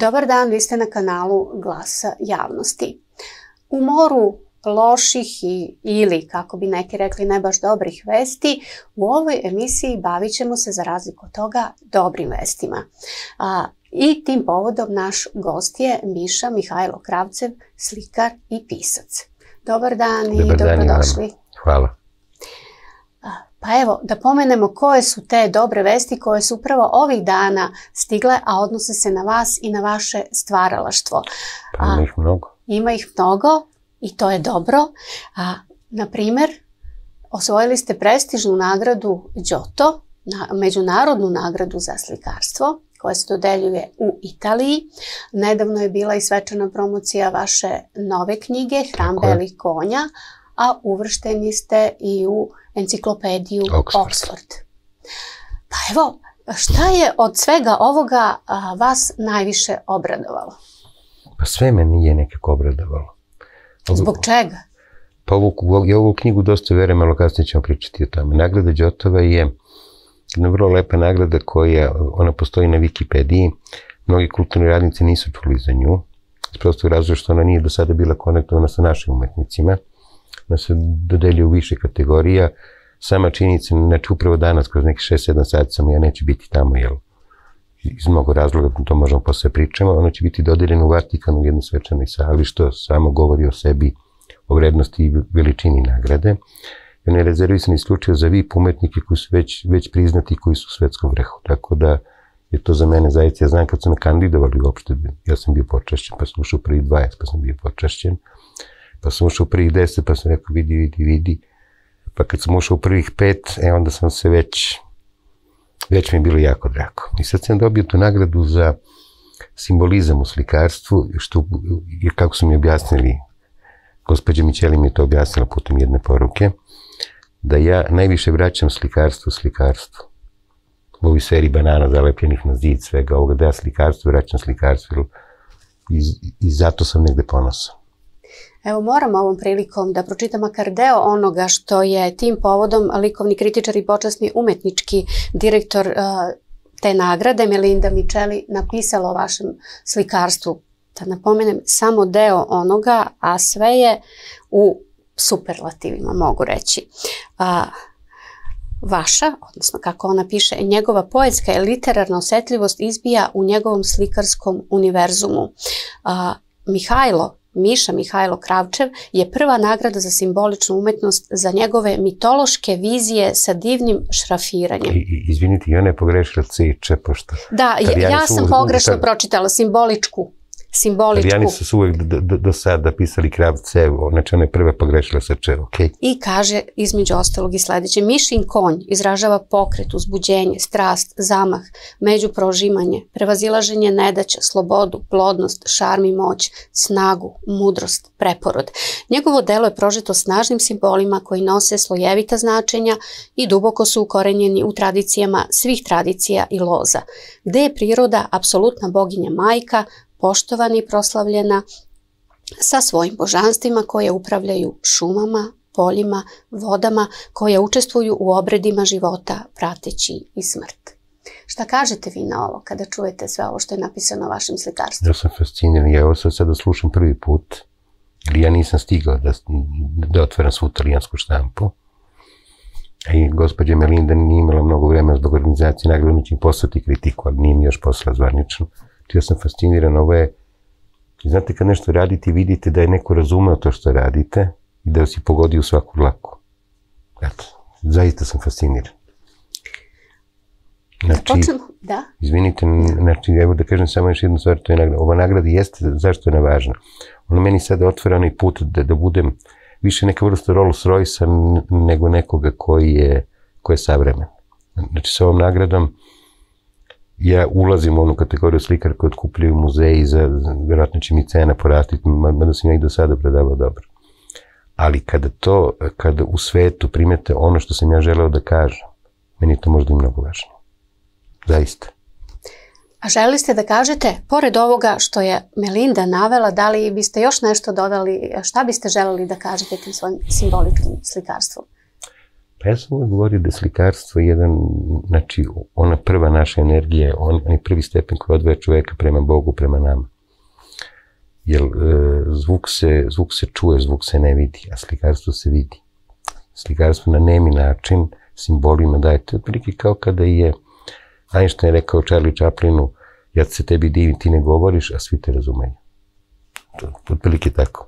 Dobar dan, vi ste na kanalu Glasa javnosti. U moru loših ili, kako bi neki rekli, ne baš dobrih vesti, u ovoj emisiji bavit ćemo se, za razliku od toga, dobrim vestima. I tim povodom naš gost je Miša Mihajlo Kravcev, slikar i pisac. Dobar dan i dobrodošli. Hvala. Pa evo, da pomenemo koje su te dobre vesti koje su upravo ovih dana stigle, a odnose se na vas i na vaše stvaralaštvo. Pa ima ih mnogo. Ima ih mnogo i to je dobro. Na primer, osvojili ste prestižnu nagradu Giotto, međunarodnu nagradu za slikarstvo, koja se dodeljuje u Italiji. Nedavno je bila i svečana promocija vaše nove knjige, Hram belih konja, a uvršteni ste i u enciklopediju Oxford. Pa evo, šta je od svega ovoga vas najviše obradovalo? Pa sve me nije nekako obradovalo. Zbog čega? Pa ja ovu knjigu dosta verujem, malo kasnije ćemo pričati o tome. Nagrada Giotova je jedna vrlo lepa nagrada ona postoji na Wikipediji. Mnogi kulturni radnici nisu čuli za nju. S prostog razloga što ona nije do sada bila konektovana sa našim umetnicima. Ona se dodeljuje u više kategorija. Sama činjenica, znači upravo danas, kroz nekih 6-7 sati ja neću biti tamo, jer iz mnogo razloga, to možemo posle pričamo, ona će biti dodeljena u Vatikanu u jednoj svečanoj sali, što samo govori o sebi, o vrednosti i veličini nagrade. Ona je rezervisana isključivo za VIP umetnike koji su već priznati i koji su u svetskom vrhu, tako da je to za mene zaista, ja znam kad su me kandidovali uopšte, ja sam bio počašćen, pa sam ušao u prvih 20, pa sam bio počašćen, pa sam ušao u prvih 10, pa sam rekao vidi, pa kad sam ušao u prvih 5, onda sam se već mi je bilo jako drago. I sad sam dobio tu nagradu za simbolizam u slikarstvu, što, kako su mi objasnili, gospođa Mićeli mi je to objasnila putem jedne poruke, da ja najviše vraćam slikarstvu. U ovoj seriji banana zalepljenih na zid, svega ovoga, da ja vraćam slikarstvo i zato sam negde ponosan. Evo, moram ovom prilikom da pročitam makar deo onoga što je tim povodom likovni kritičar i počasni umetnički direktor te nagrade, Melinda Mićeli, napisala o vašem slikarstvu. Da napomenem samo deo onoga, a sve je u superlativima, mogu reći. Vaša, odnosno kako ona piše, njegova poetska i literarna osetljivost izbija u njegovom slikarskom univerzumu. Miša Mihajlo Kravčev je prva nagrada za simboličnu umetnost za njegove mitološke vizije sa divnim šrafiranjem. Izvinite, i ona je pogrešila C, pošto... Da, ja sam pogrešno pročitala simboličku. Italijani su uvek do sada pisali Kravcev, znači ona je prva pogrešila sa Č, okej. I kaže, između ostalog i sledeće, Mišin konj izražava pokret, uzbuđenje, strast, zamah, međuprožimanje, prevazilaženje nedaća, slobodu, plodnost, šarm i moć, snagu, mudrost, preporod. Njegovo delo je prožeto snažnim simbolima koji nose slojevita značenja i duboko su ukorenjeni u tradicijama svih tradicija i loza, gde je priroda apsolutna boginja majka, poštovana i proslavljena sa svojim božanstvima koje upravljaju šumama, poljima, vodama, koje učestvuju u obredima života prateći i smrt. Šta kažete vi na ovo kada čujete sve ovo što je napisano o vašem slikarstvu? Ja sam fasciniran, ja ovo sada slušam prvi put, jer ja nisam stigao da otvaram svu italijansku štampu. I gospođa Melinda nije imala mnogo vremena zbog organizacije nagrade, ona će im poslati kritiku, ali nije mi još poslala zvanično. Ja sam fasciniran, ovo je, znate kad nešto radite, vidite da je neko razumeo to što radite i da vas je pogodio u svaku dlaku. Eto, zaista sam fasciniran. Znači, izvinite, znači, evo da kažem samo još jednu stvar, to je nagrada. Ova nagrada jeste, zašto je ona važna? Ona meni sada otvara onaj put da budem više neka vrsta Rolls Royce-a nego nekoga koji je savremen. Znači, sa ovom nagradom ja ulazim u onu kategoriju slikara koji otkupljaju muzeji, vjerojatno će mi cena porastiti, mada sam ja i do sada predavao dobro. Ali kada u svetu primete ono što sam ja želeo da kažem, meni je to možda i mnogo važnije. Zaista. A želeli ste da kažete, pored ovoga što je Melinda navela, da li biste još nešto dodali, šta biste želeli da kažete tim svojim simboličkim slikarstvom? Pa ja sam uvijek govorio da je slikarstvo jedan, znači ona prva naša energija, onaj prvi stepen koji odvaja čoveka prema Bogu, prema nama. Jer zvuk se čuje, zvuk se ne vidi, a slikarstvo se vidi. Slikarstvo na nemi način simbolima daje. To je otprilike kao kada je Einstein rekao Charlie Chaplinu, ja se tebi divim, ti ne govoriš, a svi te razumeju. To je otprilike tako.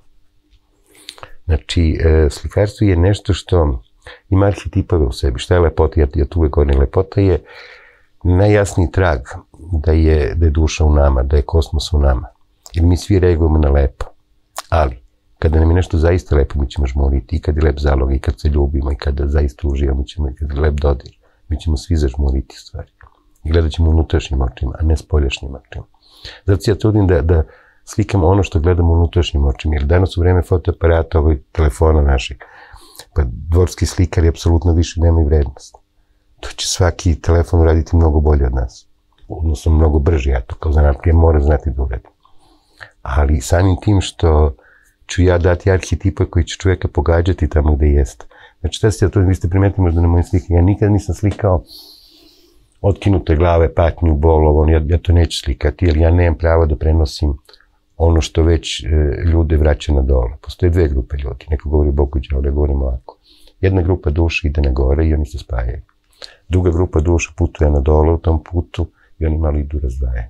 Znači, slikarstvo je nešto što ima arhetipove u sebi. Šta je lepota? Ja tu uvek govorim, lepota je najjasniji trag da je duša u nama, da je kosmos u nama. Jer mi svi reagujemo na lepo. Ali, kada nam je nešto zaista lepo, mi ćemo žmuriti, i kad je lep zalog, i kad se ljubimo, i kada zaista uživamo, i kad je lep dodir, mi ćemo svi zažmuriti stvari. I gledat ćemo unutrašnjim očima, a ne spoljašnjim očima. Zato se ja trudim da slikam ono što gledamo unutrašnjim očima, jer danas u vreme fotoaparata, ovoj telefona našeg, pa dvorski slikari apsolutno više nemaju vrednost. To će svaki telefon uraditi mnogo bolje od nas. Odnosno mnogo brže, ja to kao zanatka moram znati da uradim. Ali samim tim što ću ja dati arhetipe koji će čovjeka pogađati tamo gde jeste. Znači, šta ste ja to, vi ste primetili možda na mojim slikama, ja nikad nisam slikao otkinute glave, patnju, bol, ja to neću slikati, jer ja nemam pravo da prenosim ono što već ljude vraća na dole. Postoje dve grupe ljudi, neko govori o Bogu i đavolu, ja govorim ovako. Jedna grupa duša ide na gore i oni se spajaju. Druga grupa duša putuje na dole u tom putu i oni malo idu razdvajaju.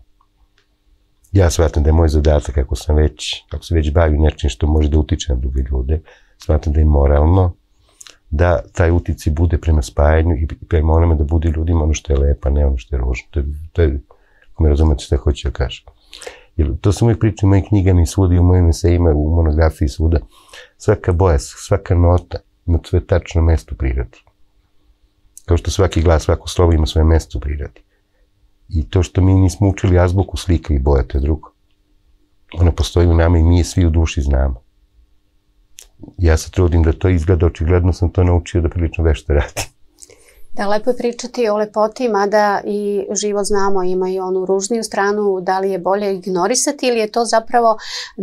Ja shvatam da je moj zadatak, ako se već bavim nečim što može da utiče na druge ljude, shvatam da je moralno da taj uticaj bude prema spajanju i prema onome da bude ljudima ono što je lepo, ne ono što je ružno. To je, ako me razumete šta hoću da kažem. Jer to sam uvijek pričao u mojim knjigama i svuda i u mojim esejima, u monografiji svuda. Svaka boja, svaka nota ima svoje tačno mesto u prirodi. Kao što svaki glas, svako slovo ima svoje mesto u prirodi. I to što mi nismo učili azbuku slika i boja, to je drugo. Ona postoji u nama i mi je svi u duši znamo. Ja se trudim da to izgleda, očigledno sam to naučio da prilično vešto radim. Da, lepo je pričati o lepoti, mada i život znamo ima i onu ružniju stranu, da li je bolje ignorisati ili je to zapravo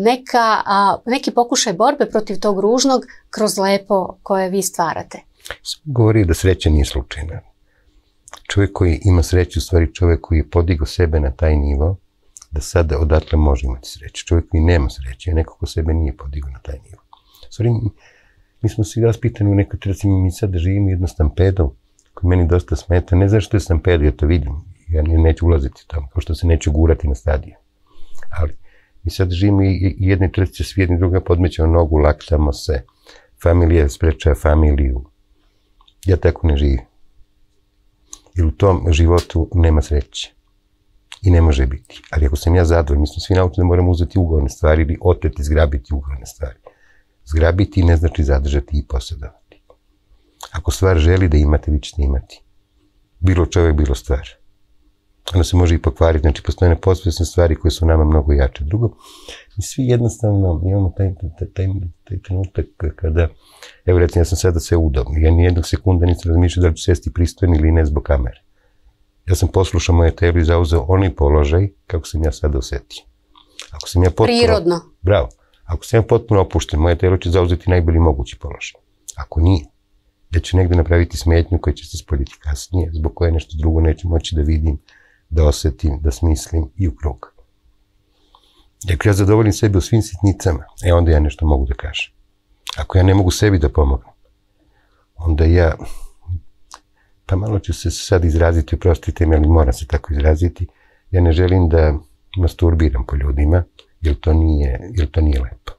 neki pokušaj borbe protiv tog ružnog kroz lepo koje vi stvarate. Govori da sreća nije slučajna. Čovjek koji ima sreću, u stvari čovjek koji je podigao sebe na taj nivo, da sada odatle može imati sreću. Čovjek koji nema sreće je neko ko sebe nije podigao na taj nivo. U stvari, mi smo svi raspitani u nekoj recimo, mi sada živimo jedno stampedo koji meni dosta smeta. Ne znaš što je stampedo, ja to vidim. Ja neću ulaziti tamo, kao što se neću gurati na stadion. Ali mi sada živimo i jedne trcice svi jedni druga podmećemo nogu, laktamo se, familija sprečava familiju. Ja tako ne živim. Jer u tom životu nema sreće. I ne može biti. Ali ako sam ja zadovoljan, mi smo svi naučeni da moramo uzeti ugovorne stvari ili oteti, zgrabiti ugovorne stvari. Zgrabiti ne znači zadržati i posjedovati. Ako stvar želi da imate, vi ćete imati. Bilo čovjek, bilo stvar. Ona se može i pokvariti, znači postoje neposvjesne stvari koje su nama mnogo jače. Drugo, mi svi jednostavno imamo taj trenutak kada, evo recimo, ja sam sada sve udobno. Ja nijednog sekunda nisam razmišljao da li ću sesti pristojno ili ne zbog kamere. Ja sam poslušao moje telo i zauzeo onaj položaj kako sam ja sada osetio. Ako sam ja potpuno... Prirodno. Bravo. Ako sam ja potpuno opušten, moje telo će zauzeti najbolji mogući položaj. Ako nije, ja ću negde napraviti smetnju koja će se spoljiti kasnije, zbog koje nešto drugo neću moći da vidim, da osetim, da smislim i u krug. Ako ja zadovoljim sebe u svim sitnicama, onda ja nešto mogu da kažem. Ako ja ne mogu sebi da pomognem, onda ja, pa malo ću se sad izraziti, oprostite mi, ali moram se tako izraziti, ja ne želim da masturbiram po ljudima, jer to nije lepo.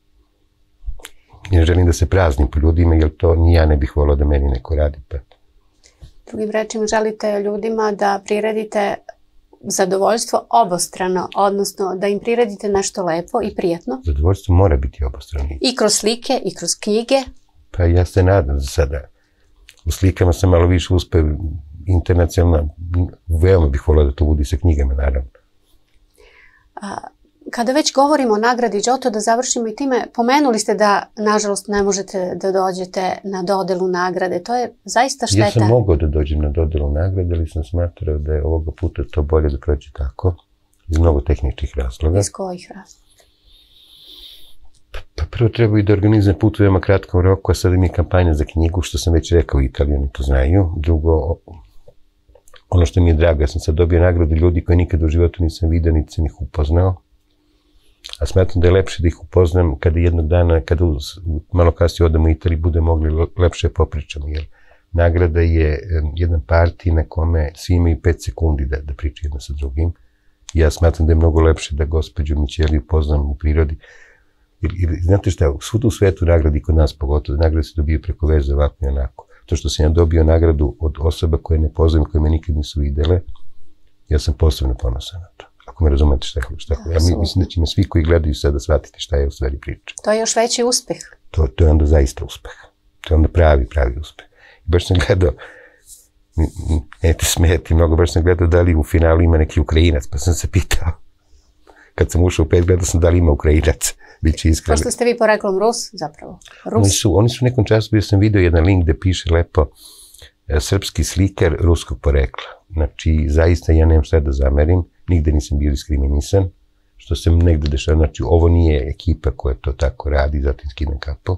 Ja ne želim da se praznim po ljudima, jer to ni ja ne bih volao da meni neko radi. Drugim rečima, želite ljudima da priredite zadovoljstvo obostrano, odnosno da im priredite nešto lepo i prijatno. Zadovoljstvo mora biti obostrano. I kroz slike, i kroz knjige. Pa ja se nadam za sada. U slikama sam malo više uspeo internacionalno. Veoma bih volao da to bude i sa knjigama, naravno. Kada već govorimo o nagradi Giotto, da završimo i time, pomenuli ste da, nažalost, ne možete da dođete na dodelu nagrade. To je zaista šteta. Ja sam mogao da dođem na dodelu nagrade, ali sam smatrao da je ovoga puta to bolje da prođe tako, iz mnogo tehničkih razloga. Iz kojih razloga? Pa prvo treba i da organizujem put u veoma kratkom roku, a sada mi je kampanja za knjigu, što sam već rekao, Italijani to znaju. Drugo, ono što mi je drago, ja sam sad dobio nagrade ljudi koji nikad u životu nisam vidio, niti sam ih upoznao. A smatram da je lepše da ih upoznam kada jednog dana, kada malo kasnije odemo u Italiji, bude mogli lepše popričamo, jer nagrada je jedan partij na kome svi imaju 5 sekundi da pričaju jedno sa drugim. Ja smatram da je mnogo lepše da gospođu Mićeli upoznam u prirodi. Znate šta, svuda u svetu nagradi, kod nas pogotovo, nagrade se dobiju preko veze ovako i onako. To što sam ja dobio nagradu od osoba koje ne poznam, koje me nikad nisu videle, ja sam posebno ponosan na to. Ako me razumete šta ja mislim da će me svi koji gledaju sada shvatiti šta je u stvari priča. To je još veći uspeh. To je onda zaista uspeh. To je onda pravi uspeh. I baš sam gledao, ne te smijeti mnogo, baš sam gledao da li u finalu ima neki Ukrajinac, pa sam se pitao. Kad sam ušao u 5, gledao sam da li ima Ukrajinac. Biće iskren. Pošto ste vi poreklom Rus, zapravo. Oni su u nekom času, bio sam video jedan link gde piše lepo srpski slikar ruskog porekla. Znači, zaista ja nemam šta da zamerim, nigde nisam bio diskriminisan, što se negde dešava. Znači, ovo nije ekipa koja to tako radi, zatim skidam kapu.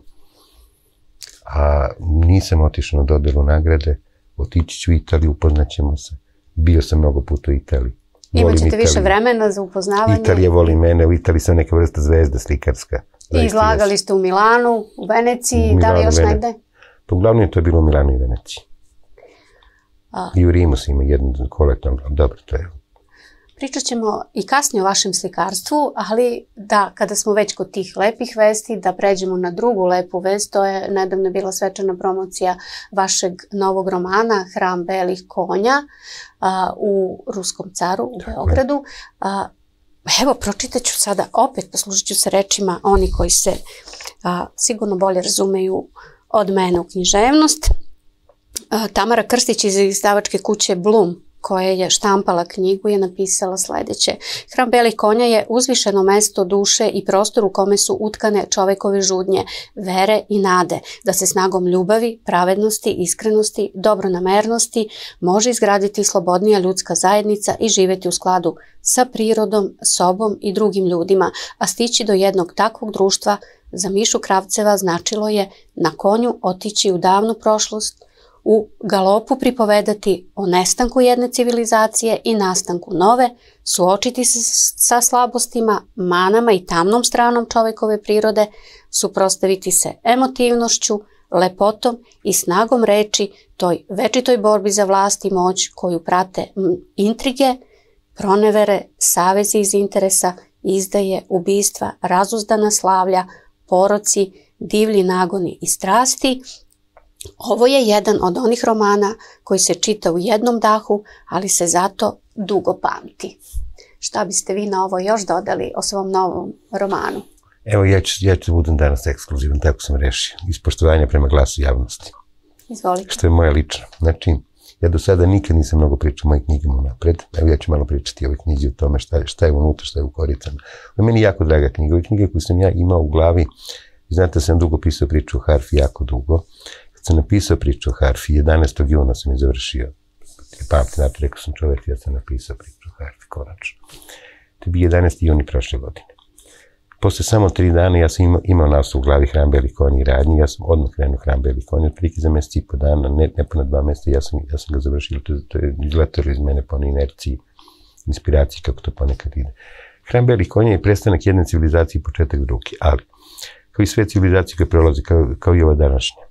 A nisam otišao na dodelu nagrade, otići ću u Italiju, upoznaćemo se. Bio sam mnogo puta u Italiji. Imaćete više vremena za upoznavanje? Italija voli mene, u Italiji sam neka vrsta zvezda slikarska. I izlagali ste u Milanu, u Veneciji, da li još negde? Pa uglavnom je to bilo u Milanu i Veneciji. I u Rimu sam imao jednu kolektivnu, dobro, to je. Pričat ćemo i kasnije o vašem slikarstvu, ali da, kada smo već kod tih lepih vesti, da pređemo na drugu lepu vest, to je nedavno bila svečana promocija vašeg novog romana Hram belih konja u Ruskom caru u Beogradu. Evo, pročitat ću sada opet, poslužit ću se rečima oni koji se sigurno bolje razumeju od mene u književnost. Tamara Krstić iz izdavačke kuće Blum, koja je štampala knjigu, je napisala sledeće. Hram belih konja je uzvišeno mesto duše i prostor u kome su utkane čovekove žudnje, vere i nade, da se snagom ljubavi, pravednosti, iskrenosti, dobronamernosti može izgraditi slobodnija ljudska zajednica i živeti u skladu sa prirodom, sobom i drugim ljudima, a stići do jednog takvog društva za Mišu Kravceva značilo je na konju otići u davnu prošlost, u galopu pripovedati o nestanku jedne civilizacije i nastanku nove, suočiti se sa slabostima, manama i tamnom stranom čovekove prirode, suprotstaviti se emotivnošću, lepotom i snagom reči toj večitoj borbi za vlast i moć koju prate intrige, pronevere, savezi iz interesa, izdaje, ubistva, razuzdana slavlja, poroci, divlji nagoni i strasti. Ovo je jedan od onih romana koji se čita u jednom dahu, ali se zato dugo pamti. Šta biste vi na ovo još dodali o svom novom romanu? Evo, ja ću da budem danas ekskluzivan, tako sam rešio. Iz poštovanja prema glasu javnosti. Izvolite. Što je moja lična. Znači, ja do sada nikad nisam mnogo pričao o mojim knjigama napred. Evo, ja ću malo pričati o ovoj knjizi, o tome šta je unutra, šta je u koricama. Ovo je meni jako draga knjiga. Ove knjige koje sam ja imao u glavi, znate da sam dugo pisao priču o harfi, jako dugo. Sam napisao priču o harfi, 11. juna sam je završio. Pamte, znate, rekao sam čovek, ja sam napisao priču o harfi, konačno. To je bio 11. juni prošle godine. Posle samo 3 dana ja sam imao naslov u glavi Hram belih konja i radnji, ja sam odmah krenuo Hram belih konja, otprilike za mesec i po dana, ne po na 2 meseca, ja sam ga završio, to je izletalo iz mene po inerciji, inspiraciji, kako to ponekad ide. Hram belih konja je prestanak jedne civilizacije i početak druge, ali kao i sve civilizacije koje prolaze, kao i ova današnja.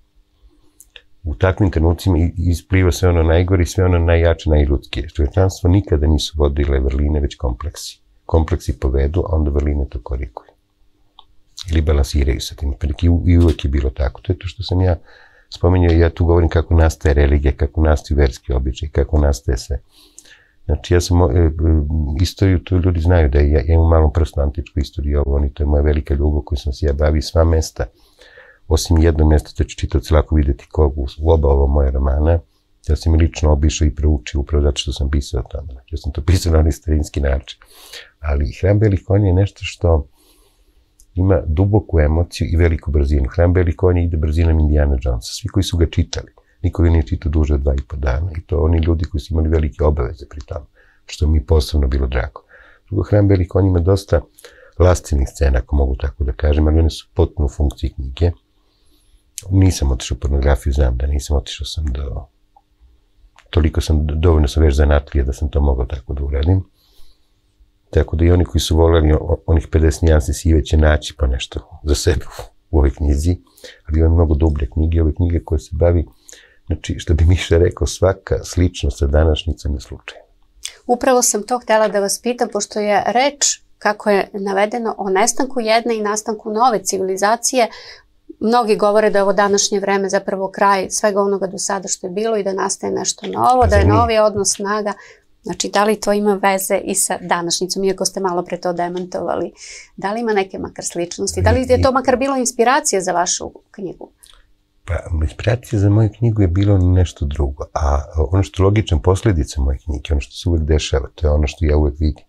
U takvim trenucima ispliva sve ono najgore i sve ono najjače, najljudskije. Čovečanstvo nikada nisu vodile vrline, već kompleksi. Kompleksi povedu, a onda vrline to korikuju. Ili balansiraju sa tim. I uvek je bilo tako. To je to što sam ja spomenuo. Ja tu govorim kako nastaje religija, kako nastaju verski običaj, kako nastaje sve. Znači, ja sam istoriju, to ljudi znaju da ja imam u malom prstu antičku istoriju, to je moja velika ljubav koju sam se ja bavio sva mesta. Osim jednog mjesta, da će čitavci lako vidjeti kogu u oba ova moja romana, ja sam i lično obišao i proučio upravo zato što sam pisao o tome. Znači, ja sam to pisao na onaj starinski način. Ali Hram belih konja je nešto što ima duboku emociju i veliku brzinu. Hram belih konja ide brzinom Indiana Jonesa. Svi koji su ga čitali, niko ga nije čitao duže od 2,5 dana. I to oni ljudi koji su imali velike obaveze pri tome, što mi je posebno bilo drago. Drugo, Hram belih konja ima dosta lascinih scena, ako mogu tako da kažem, ali one su potpuno u funkciji knjige. Nisam otišao u pornografiju, znam da nisam, otišao sam do... dovoljno sam već zanatlija da sam to mogao tako da uradim. Tako da i oni koji su voljeli onih 50 nijansi sive će naći pa nešto za sebe u ovoj knjizi, ali imam mnogo dublje knjige, ove knjige koje se bavi, znači, što bi Miša rekao, svaka sličnost sa današnjicom je slučajna. Upravo sam to htjela da vas pitam, pošto je reč, kako je navedeno, o nestanku jedne i nastanku nove civilizacije. Mnogi govore da je ovo današnje vreme zapravo kraj svega onoga do sada što je bilo i da nastaje nešto novo, da je novi odnos snaga. Znači, da li to ima veze i sa današnjicom, iako ste malo pre to demantovali? Da li ima neke makar sličnosti? Da li je to makar bilo inspiracija za vašu knjigu? Pa, inspiracija za moju knjigu je bilo nešto drugo, a ono što je logičan posljedica moje knjige, ono što se uvek dešava, to je ono što ja uvek vidim.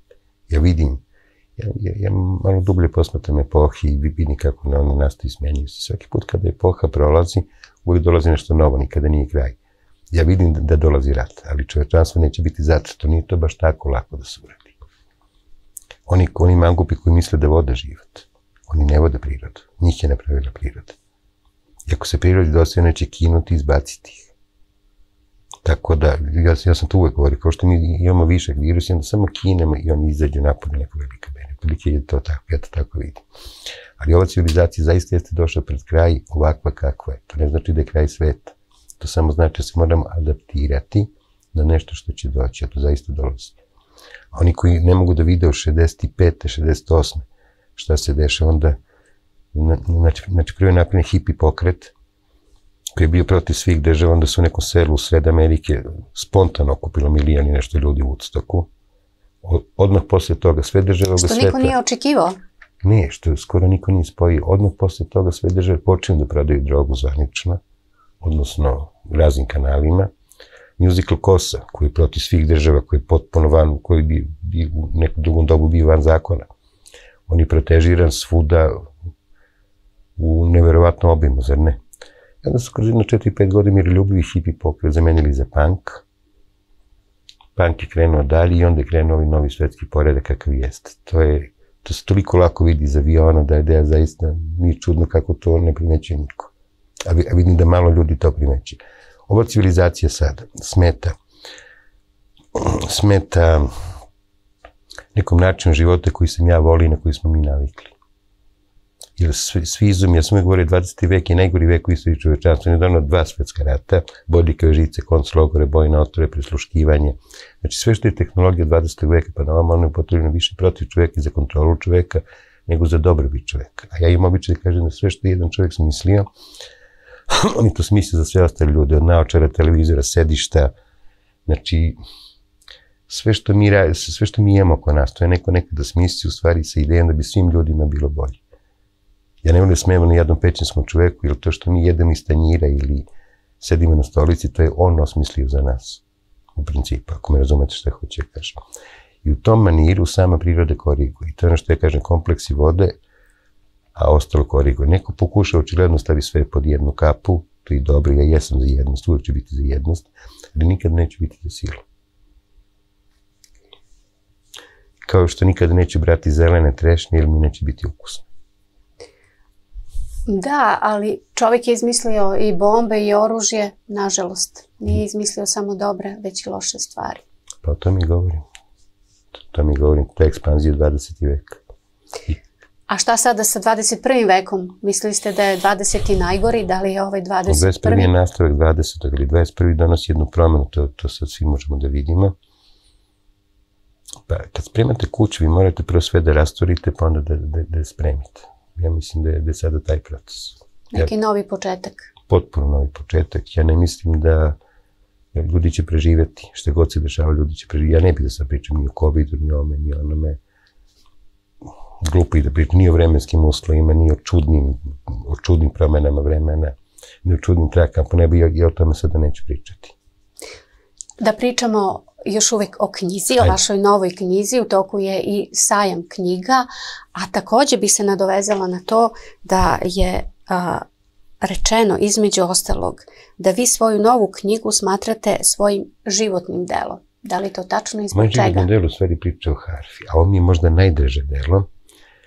Ja malo dublje posmatram epohi i vidim kako one nastaju i smenjuju se. Svaki put kada epoha prolazi, uvek dolazi nešto novo, nikada nije kraj. Ja vidim da dolazi rat, ali čovečanstvo neće biti zatrto, nije to baš tako lako da se uradi. Oni mangupi koji misle da vode život, oni ne vode prirodu, njih je napravila priroda. I ako se prirodi dosta, neće kinuti i izbaciti ih. Tako da, ja sam to uvek govorio, kao što mi imamo višak virusa, onda samo kinemo i oni izađu napolje neko velika bene. Prilike je to tako, ja to tako vidim. Ali ova civilizacija zaista jeste došla pred kraj ovakva kakva je. To ne znači da je kraj sveta. To samo znači da se moramo adaptirati na nešto što će doći, a to zaista dolazi. Oni koji ne mogu da vide od 65. 68. šta se dešava, onda, znači prvo je napravljen hipi pokret, koji je bio protiv svih država, onda su u nekom selu u sred Amerike spontano okupilo milijon i nešto ljudi u Woodstocku. Odmah posle toga sve države ovog sveta... Što niko nije očekivao? Ne, što skoro niko nije spojio. Odmah posle toga sve države počinju da prodaju drogu zvanično, odnosno raznim kanalima. Musical Kosa, koji je protiv svih država, koji je potpuno van, koji bi u nekom drugom dobu bio van zakona. On je protežiran svuda u neverovatnom obimu, zar ne? Onda su kroz 4-5 godina miroljubivi hipi pokret zamenili za punk. Punk je krenuo dalje i onda je krenuo ovaj novi svetski poredak kakav jeste. To se toliko lako vidi iz aviona da je zaista nije čudno kako to ne primećuje niko. A vidim da malo ljudi to primećuje. Ova civilizacija sada smeta nekom načinu života koji sam ja volio i na koji smo mi navikli. Jer svi izumi, ja sam uvijek govorio, 20. vek je najgori vek u istoriji čovečanstva, nedavno 2 svetska rata, bodljikave žice, konclogore, bojne otrove, prisluškivanje. Znači sve što je tehnologija 20. veka, pa na ovamo ono je potrebno više protiv čoveka i za kontrolu čoveka, nego za dobrobit čoveka. A ja imam običaj da kažem da sve što je jedan čovek smislio, oni to smisle za sve ostale ljude, od naočara, televizora, sedišta, znači sve što mi imamo oko nas, to je neko nekada smisli u stvari sa idejom da bi svim ljudima bilo bolje. Ja ne volim da smijemo na jednom pećinskom čoveku, jer to što mi jedemo iz tanjira ili sedimo na stolici, to je on osmislio za nas, u principu, ako me razumete što hoće da kažem. I u tom maniru sama priroda koriguje. I to je ono što ja kažem, kompleksi vode, a ostalo koriguje. Neko pokuša očigledno stavi sve pod jednu kapu, to je dobro, ja jesam za jednost, uvijek će biti za jednost, ali nikad neće biti za silu. Kao što nikada neće brati zelene trešnje, jer mi neće biti ukusno. Da, ali čovjek je izmislio i bombe i oružje, nažalost. Nije izmislio samo dobre, već i loše stvari. Pa o tom i govorim. To je ekspanzija 20. veka. A šta sada sa 21. vekom? Mislili ste da je 20. najgori, da li je ovaj 21. 21. je nastavak 20. ali 21. donosi jednu promenu, to sad svi možemo da vidimo. Pa kad spremate kuću, vi morate prvo sve da rastorite, pa onda da je spremite. Ja mislim da je sada taj proces. Neki novi početak. Potpuno novi početak. Ja ne mislim da ljudi će preživjeti. Što god se dešava, ljudi će preživjeti. Ja ne bih da sad pričam ni o COVID-u, ni o ome, ni o onome. Glupo i da pričam ni o vremenskim uslovima, ni o čudnim promenama vremena, ni o čudnim trakama po nebu. Ja o tome sada neću pričati. Da pričamo još uvijek o knjizi, o vašoj novoj knjizi, u toku je i sajam knjiga, a također bi se nadovezala na to da je rečeno između ostalog da vi svoju novu knjigu smatrate svojim životnim delom. Da li to tačno i zbog čega? Moje životno delo u stvari priča o harfi, a ovo mi je možda najdraže delo,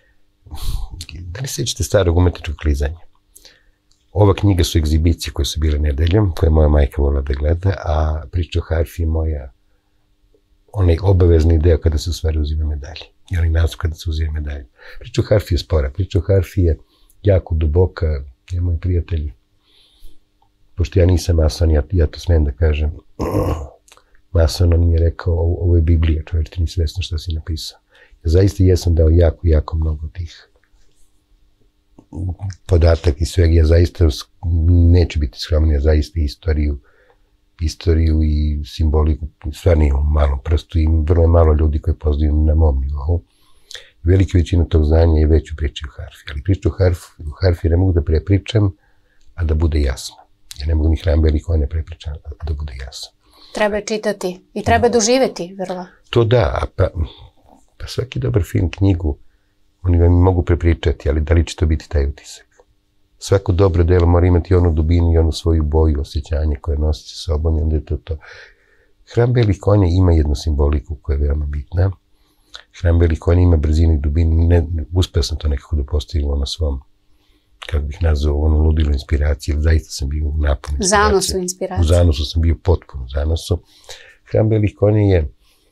da li sećate starog umetničkog klizanja? Ova knjiga su egzibicije koje su bile nedeljom, koje moja majka volila da gleda, a priča o harfi je moja, onaj obavezni deo kada se u stvari uzima medalje. I onaj nastup kada se uzima medalje. Priča o harfi je spora, priča o harfi je jako duboka, je moj prijatelj, pošto ja nisam mason, ja to smem da kažem, mason on mi je rekao, ovo je Biblija, čovječ, ti nisi svesno šta si napisao. Ja zaista jesam dao jako mnogo tih podatak i svega, ja zaista neću biti skroman, ja zaista istoriju i simboliku stvarno imam u malom prstu i vrlo je malo ljudi koji poznaju na mom nivou. Velika većina tog znanja je već u priči o harfi, ali priču o harfi ne mogu da prepričam, a da bude jasno. Ja ne mogu ni Hram belih konja prepričam, a da bude jasno. Treba čitati i treba doživeti, vrlo. To da, pa svaki dobar film, knjigu, oni vam mogu prepričati, ali da li će to biti taj utisak? Svako dobro delo mora imati onu dubinu i onu svoju boju, osjećanje koje nosi sa sobom i onda je to. Hram belih konja ima jednu simboliku koja je veoma bitna. Hram belih konja ima brzinu i dubinu. Uspeo sam to nekako da postigla na svom, kako bih nazvao, ono ludilo inspiracije, ili zaista sam bio u naponu inspiracije. Zanosu inspiracije. U zanosu sam bio potpuno u zanosu. Hram belih konja je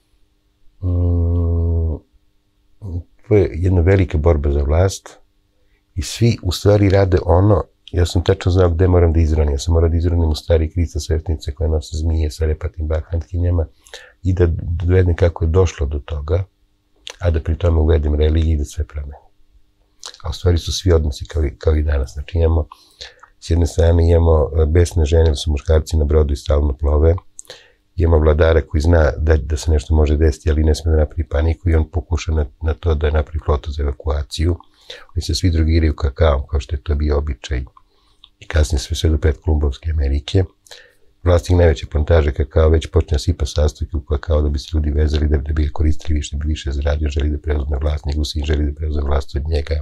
to je jedna velika borba za vlast i svi u stvari rade ono, ja sam tačno znao gde moram da izronim, ja sam morao da izronim u stari Krista sveštenice koje nose zmije sa repatim bahantkinjama i da dovedem kako je došlo do toga, a da pri tome uvedem religiju i da sve promenim. A u stvari su svi odnosi kao i danas. Znači imamo, s jedne strane imamo besne žene, da su muškarci na brodu i stalno plove, imamo vladara koji zna da se nešto može desiti, ali ne sme da napravi paniku i on pokuša na to da napravi flotu za evakuaciju. Oni se svi drogiraju kakaom, kao što je to bio običaj i kasnije sve do predkolumbovske Amerike. Vlasnik najveće plantaže kakao već počne sipa sastojke u kakao da bi se ljudi vezali, da bi ga koristili više, da bi više zaradio, želi da preuzme vlast, njegov sin želi da preuzme vlast od njega.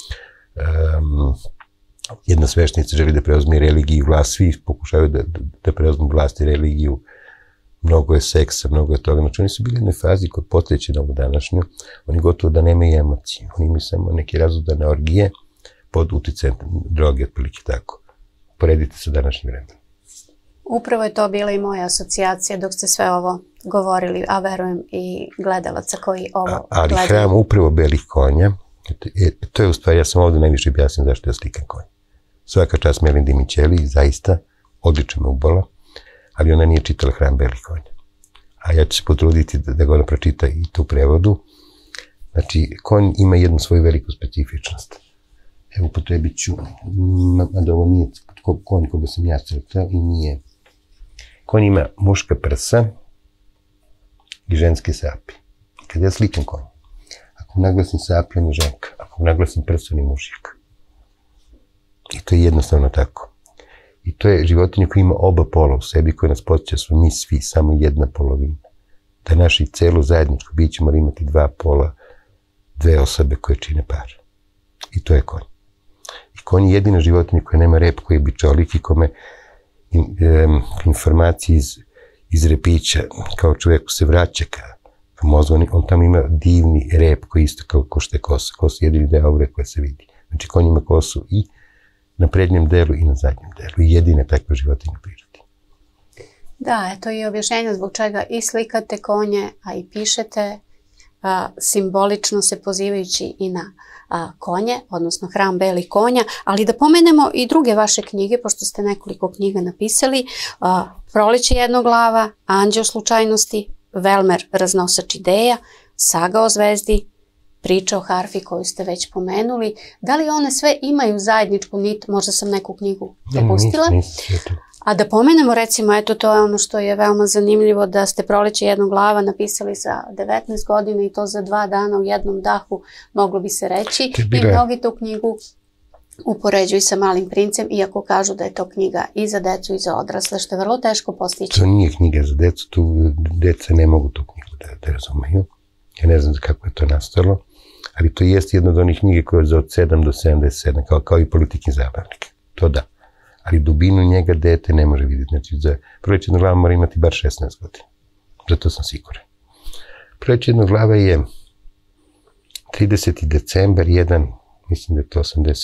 Jedna sveštenica želi da preuzme religiju i vlast, svi pokušavaju da preuzme vlast i religiju. Mnogo je seksa, mnogo je toga. Znači oni su bili u jednoj fazi koja potreće na ovu današnju, oni gotovo da nemaju emocije, oni imaju samo neke razudane orgije pod uticajem droge, otprilike tako. Poredite sa današnjim vremenom. Upravo je to bila i moja asocijacija dok ste sve ovo govorili, a verujem i gledalaca koji ovo gledaju. Ali Hram upravo belih konja, to je u stvari, ja sam ovdje najviše objasnio zašto ja slikam konja. Svaka čast Melindi Mićeli, zaista, odlično me ubola, ali ona nije čitala Hram belih konja. A ja ću se potruditi da ga ona pročita i tu prevodu. Znači, konj ima jednu svoju veliku specifičnost. Evo, upotrebit ću, mada ovo nije konj koga sam ja crtao i nije. Konj ima muška prsa i ženske sapi. Kada ja slikam konj, ako naglasim sapi, on je ženka, ako naglasim prsa, on je mušik. I to je jednostavno tako. I to je životinja koja ima oba pola u sebi, koja nas podsjeća smo mi svi, samo jedna polovina. Da naši celo zajedničko biće mora imati dva pola, dve osobe koje čine par. I to je konj. I konj je jedina životinja koja nema rep, koji je bičolik i kome informacije iz repića kao čoveku se vraća ka mozgu. On tamo ima divni rep koji isto kao što je kosa. Kosa je jedini deo aure koja se vidi. Znači konj ima kosu i na prednjem delu i na zadnjem delu. I jedine takve životinje u prirodi. Da, eto i objašnjenje zbog čega i slikate konje, a i pišete simbolično se pozivajući i na konje, odnosno Hram belih konja, ali da pomenemo i druge vaše knjige, pošto ste nekoliko knjiga napisali. Proleće jednoglava, Anđeo slučajnosti, Velmer raznosač ideja, Saga o zvezdi, Priča o harfi koju ste već pomenuli. Da li one sve imaju zajedničku nit? Možda sam neku knjigu propustila. A da pomenemo, recimo, eto, to je ono što je veoma zanimljivo, da ste Proleće jednoglava napisali za 19 godina i to za 2 dana u jednom dahu, moglo bi se reći. I mnogi tu knjigu upoređuju sa Malim princem, iako kažu da je to knjiga i za decu i za odrasle, što je vrlo teško postići. To nije knjiga za decu, tu deca ne mogu tu knjigu da razumeju. Ja ne znam kako je to nastalo, ali to jest jedna od onih knjige koja je od 7 do 77, kao i Politikin zabavnik. To da. Ali dubinu njega dete ne može vidjeti. Znači, za Proleće jednoglava mora imati bar 16 godina. Zato sam siguran. Proleće jednoglava je 30. decembar, jedan mislim da je to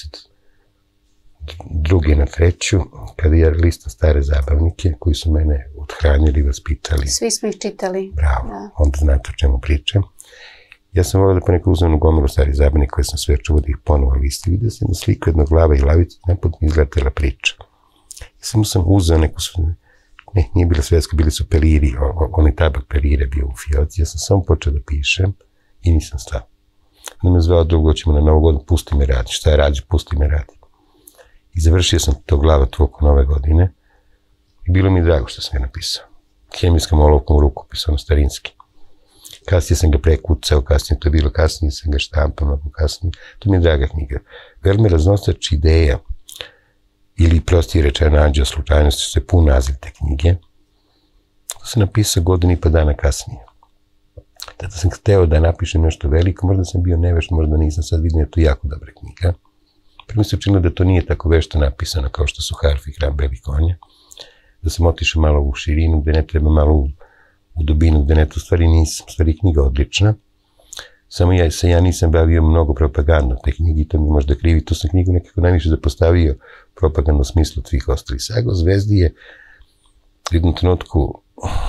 82. na 3. kada je lista stare zabavnike koji su mene othranili, vaspitali. Svi smo ih čitali. Bravo, onda znate o čemu pričam. Ja sam volio da ponekad uzmem gomilu stari zabavnika koje sam sve čuo da ih ponovo listi. Vidio sam na sliku jednog glava i lavica, napod mi izletela priča. Samo sam uzeo neku, ne, nije bila svetska, bili su peliri, onaj tabak pelire bio u fioci. Ja sam samo počeo da pišem i nisam stao. Onda me zvao drugo, ćemo na Novu godinu, pusti me radi. Šta je radi? Pusti me radi. I završio sam to glava oko Nove godine i bilo mi drago što sam ga napisao. Hemijskom olovkom u rukopisu, ono starinski. Kasnije sam ga prekucao, kasnije to je bilo, kasnije sam ga štampao, mnogo kasnije. To mi je draga knjiga. Veoma raznosač ideja ili prostije rečeno anđeo slučajnosti, što je pun naziv te knjige. To sam napisao 1,5 dana kasnije. Tada sam hteo da napišem nešto veliko, možda sam bio nevešt, možda nisam, sad vidim da je to jako dobra knjiga. Prvo mi se učinilo da to nije tako vešto napisano kao što su Harf i Hram belih konja, da sam otišao malo u širinu, gde ne treba malo u dubinu, gde ne, to stvari nisam, stvari knjiga odlična. Samo ja nisam bavio mnogo propagandno te knjige i to mi možda krivi, tu sam knjigu nekako najviše zapostavio propagandno smislu od svih ostalih. Saga o zvezdi je u jednom trenutku,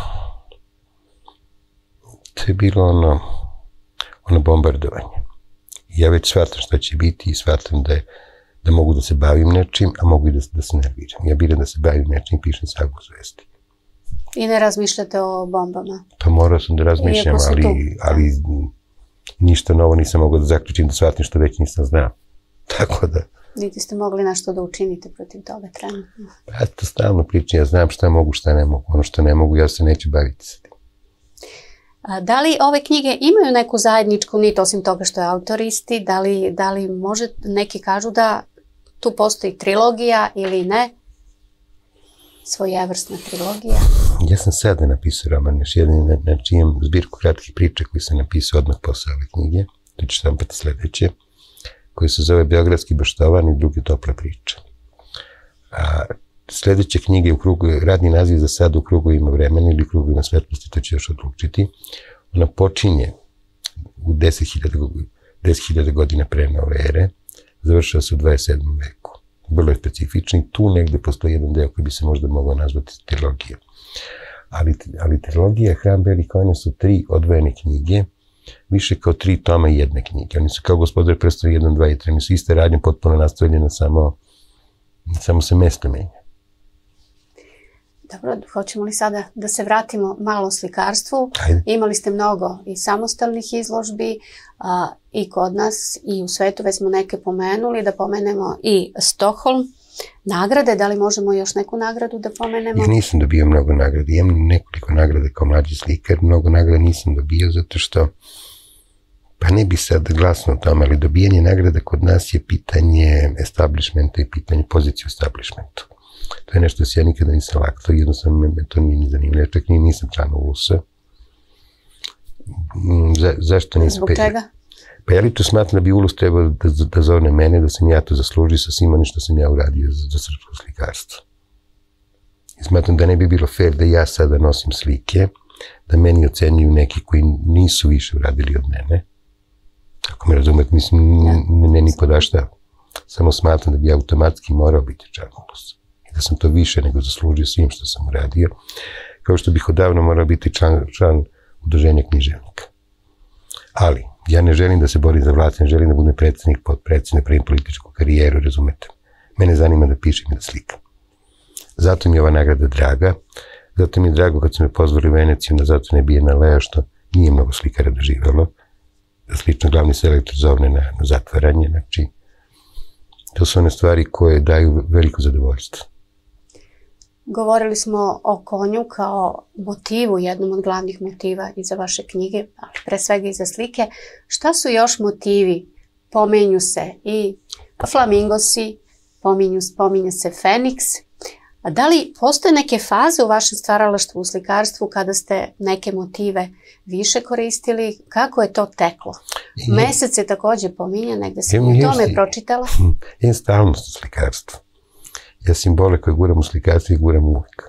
to je bilo ono bombardovanje. Ja već shvatam šta će biti i shvatam da mogu da se bavim nečim, a mogu i da se nerviram. Ja biram da se bavim nečim i pišem sagu o zvezdi. I ne razmišljate o bombama? Pa morao sam da razmišljam, ali ništa novo nisam mogao da zaključim, da shvatim što već nisam znao. Tako da... Niti ste mogli nešto da učinite protiv toga trenutno? Pa to stalno pričam, ja znam šta mogu, šta ne mogu. Ono što ne mogu, ja se neću baviti sa tim. Da li ove knjige imaju neku zajedničku nit, osim toga što je autor isti? Da li može, neki kažu da tu postoji trilogija ili ne? Svojevrsna trilogija? Ja sam sada napisao roman, još jedan, znači imam zbirku kratkih priča koji sam napisao odmah posle ove knjige, to ću štampati sledeće, koji se zove Beogradski baštovan i druge tople priče. Sledeća knjiga je u krugu, radni naziv za sad u krugovima vremena ili u krugovima svetlosti, to ću još odlučiti. Ona počinje u 10.000 godina pre nove ere, završava se u 27. veku. Vrlo je specifični, tu negde postoji jedan deo koji bi se možda mogao nazvati trilogija. Ali trilogija Hram belih konja su 3 odvojene knjige, više kao 3 toma i jedne knjige. Oni su kao Gospodar prstova 1, 2 i 3, oni su iste radnje, potpuno nastavljene, samo se mesto menja. Dobro, hoćemo li sada da se vratimo malo u slikarstvu? Ajde. Imali ste mnogo i samostalnih izložbi i kod nas i u svetu, već smo neke pomenuli, da pomenemo i Stockholm. Nagrade, da li možemo još neku nagradu da pomenemo? Ja nisam dobio mnogo nagrada, imam nekoliko nagrada kao mlađi slikar, mnogo nagrada nisam dobio zato što, pa ne bi sad glasno o tome, ali dobijanje nagrada kod nas je pitanje establishmenta i pitanje pozicije u establishmentu. To je nešto se ja nikada nisam laktao, jednostavno me to nije ni zanimljivo, čak nisam član ULUS-a. Zašto nisam? Zbog čega? Pa ja lično smatram da bi ULUS trebao da zove mene, da sam ja to zaslužio sa svim onim što sam ja uradio za srpsko slikarstvo. I smatram da ne bi bilo fair da ja sada nosim slike, da meni ocenjuju neki koji nisu više uradili od mene. Ako me razumete, mislim, ne ni podašta. Samo smatram da bi automatski morao biti član ULUS-a. Da sam to više nego zaslužio svim što sam uradio, kao što bih odavno morao biti član udruženja književnika. Ali, ja ne želim da se borim za vlast, ne želim da budem predsednik, podpredsednik, pravim političku karijeru, razumete. Mene zanima da pišem i da slikam. Zato mi je ova nagrada draga, zato mi je drago kad su me pozvali u Veneciju na Zatvorene Bijenalea, što nije mnogo slikara doživelo, da slično glavni selektor zovne na zatvaranje, znači, to su one stvari koje daju veliko zadovoljstvo. Govorili smo o konju kao motivu, jednom od glavnih motiva i za vaše knjige, ali pre svega i za slike. Šta su još motivi? Pomenju se i flamingosi, pominje se Feniks. Da li postoje neke faze u vašem stvaralaštvu, u slikarstvu, kada ste neke motive više koristili? Kako je to teklo? Mesec je takođe pominje, negde sam i tome pročitala. Je stalnost u slikarstvu. Ja simbole koje guram u slikarstvu i guram uvek.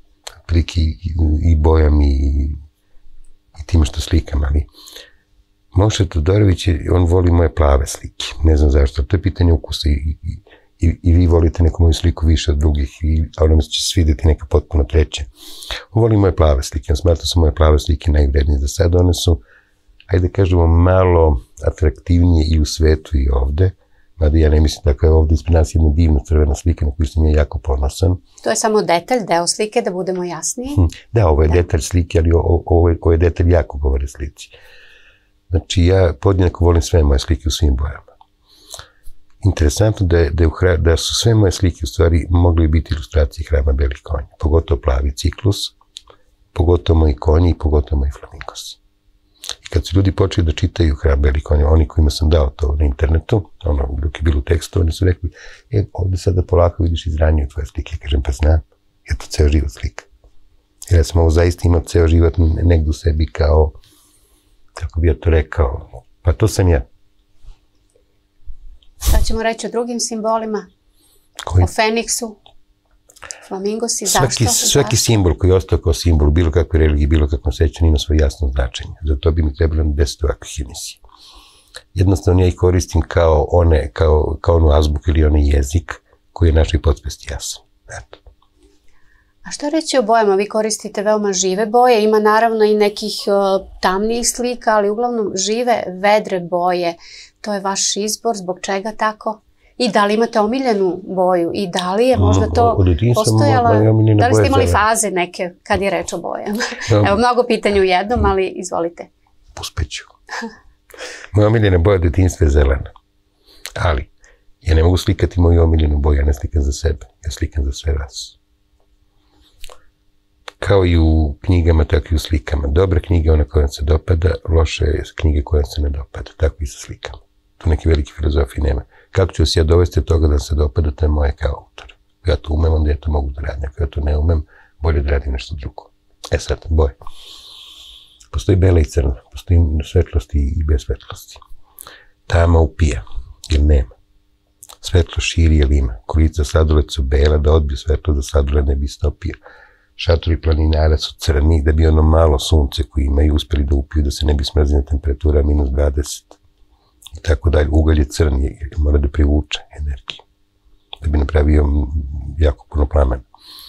Prilike i bojam i time što slikam, ali Moša Todorović, on voli moje plave slike. Ne znam zašto, to je pitanje ukusa i vi volite neku moju sliku više od drugih, a ono će se svidjeti neka potpuno treća. On voli moje plave slike, on smatra su moje plave slike najvrednije za sad. One su, ajde kažemo, malo atraktivnije i u svetu i ovde, mada ja ne mislim tako je ovde ispred nas jedna divna crvena slika na koju sam ja jako ponosan. To je samo detalj, deo slike, da budemo jasniji. Da, ovo je detalj slike, ali ovo je detalj jako govore slici. Znači, ja podjednako volim sve moje slike u svim bojama. Interesantno da su sve moje slike u stvari mogli biti ilustracije Hrama belih konja, pogotovo plavi ciklus, pogotovo moji konji i pogotovo moji flamingosi. I kad su ljudi počeli da čitaju Hram belih konja, oni kojima sam dao to na internetu, ono dok je bilo u tekstu, oni su rekli, ovde sada polako vidiš izranjuju tvoje slike. Kažem, pa znam, je to ceo život slika. Jer ja sam ovo zaista imao ceo život negdje u sebi kao, kako bi ja to rekao, pa to sam ja. Šta ćemo reći o drugim simbolima? O Feniksu, flamingosi, zašto? Svaki simbol koji je ostao kao simbol bilo kakve religije, bilo kakvom sećanju ima svoje jasno značenje. Zato bi mi trebalo 10 ovakvih emisija. Jednostavno ja ih koristim kao onu azbuku ili onaj jezik koji je našoj podsvesti jasan. Eto. A što reći o bojama? Vi koristite veoma žive boje, ima naravno i nekih tamnijih slika, ali uglavnom žive, vedre boje. To je vaš izbor, zbog čega tako? I da li imate omiljenu boju? I da li je možda to postojala? Da li ste imali faze neke kad je reč o bojama? Evo, mnogo pitanja u jednom, ali izvolite. Uspeću. Moja omiljena boja detinjstva je zelena. Ali, ja ne mogu slikati moju omiljenu boju, ja ne slikam za sebe, ja slikam za sve vas. Kao i u knjigama, tako i u slikama. Dobra knjiga je ona koja se dopada, loša je knjiga koja se ne dopada, tako i sa slikama. Tu neke velike filozofije nema. Kako ću vas ja dovesti od toga da se dopada, to je moje kao autor. Ja to umem, onda ja to mogu da radim. Ako ja to ne umem, bolje da radim nešto drugo. Sad, boje. Postoji bela i crna, postoji svetlosti i bez svetlosti. Tama upija, ili nema. Svetlo širi, ili ima. Kolica sladoled su bela, da odbiju svetlo, da sladoled ne bi stopio. Šatori planinara su crni, da bi ono malo sunce koji imaju uspeli da upiju, da se ne bi smrzila temperatura minus 20. I tako dalje. Ugalj je crn, jer mora da privuče energiju. Da bi napravio jako puno plamena.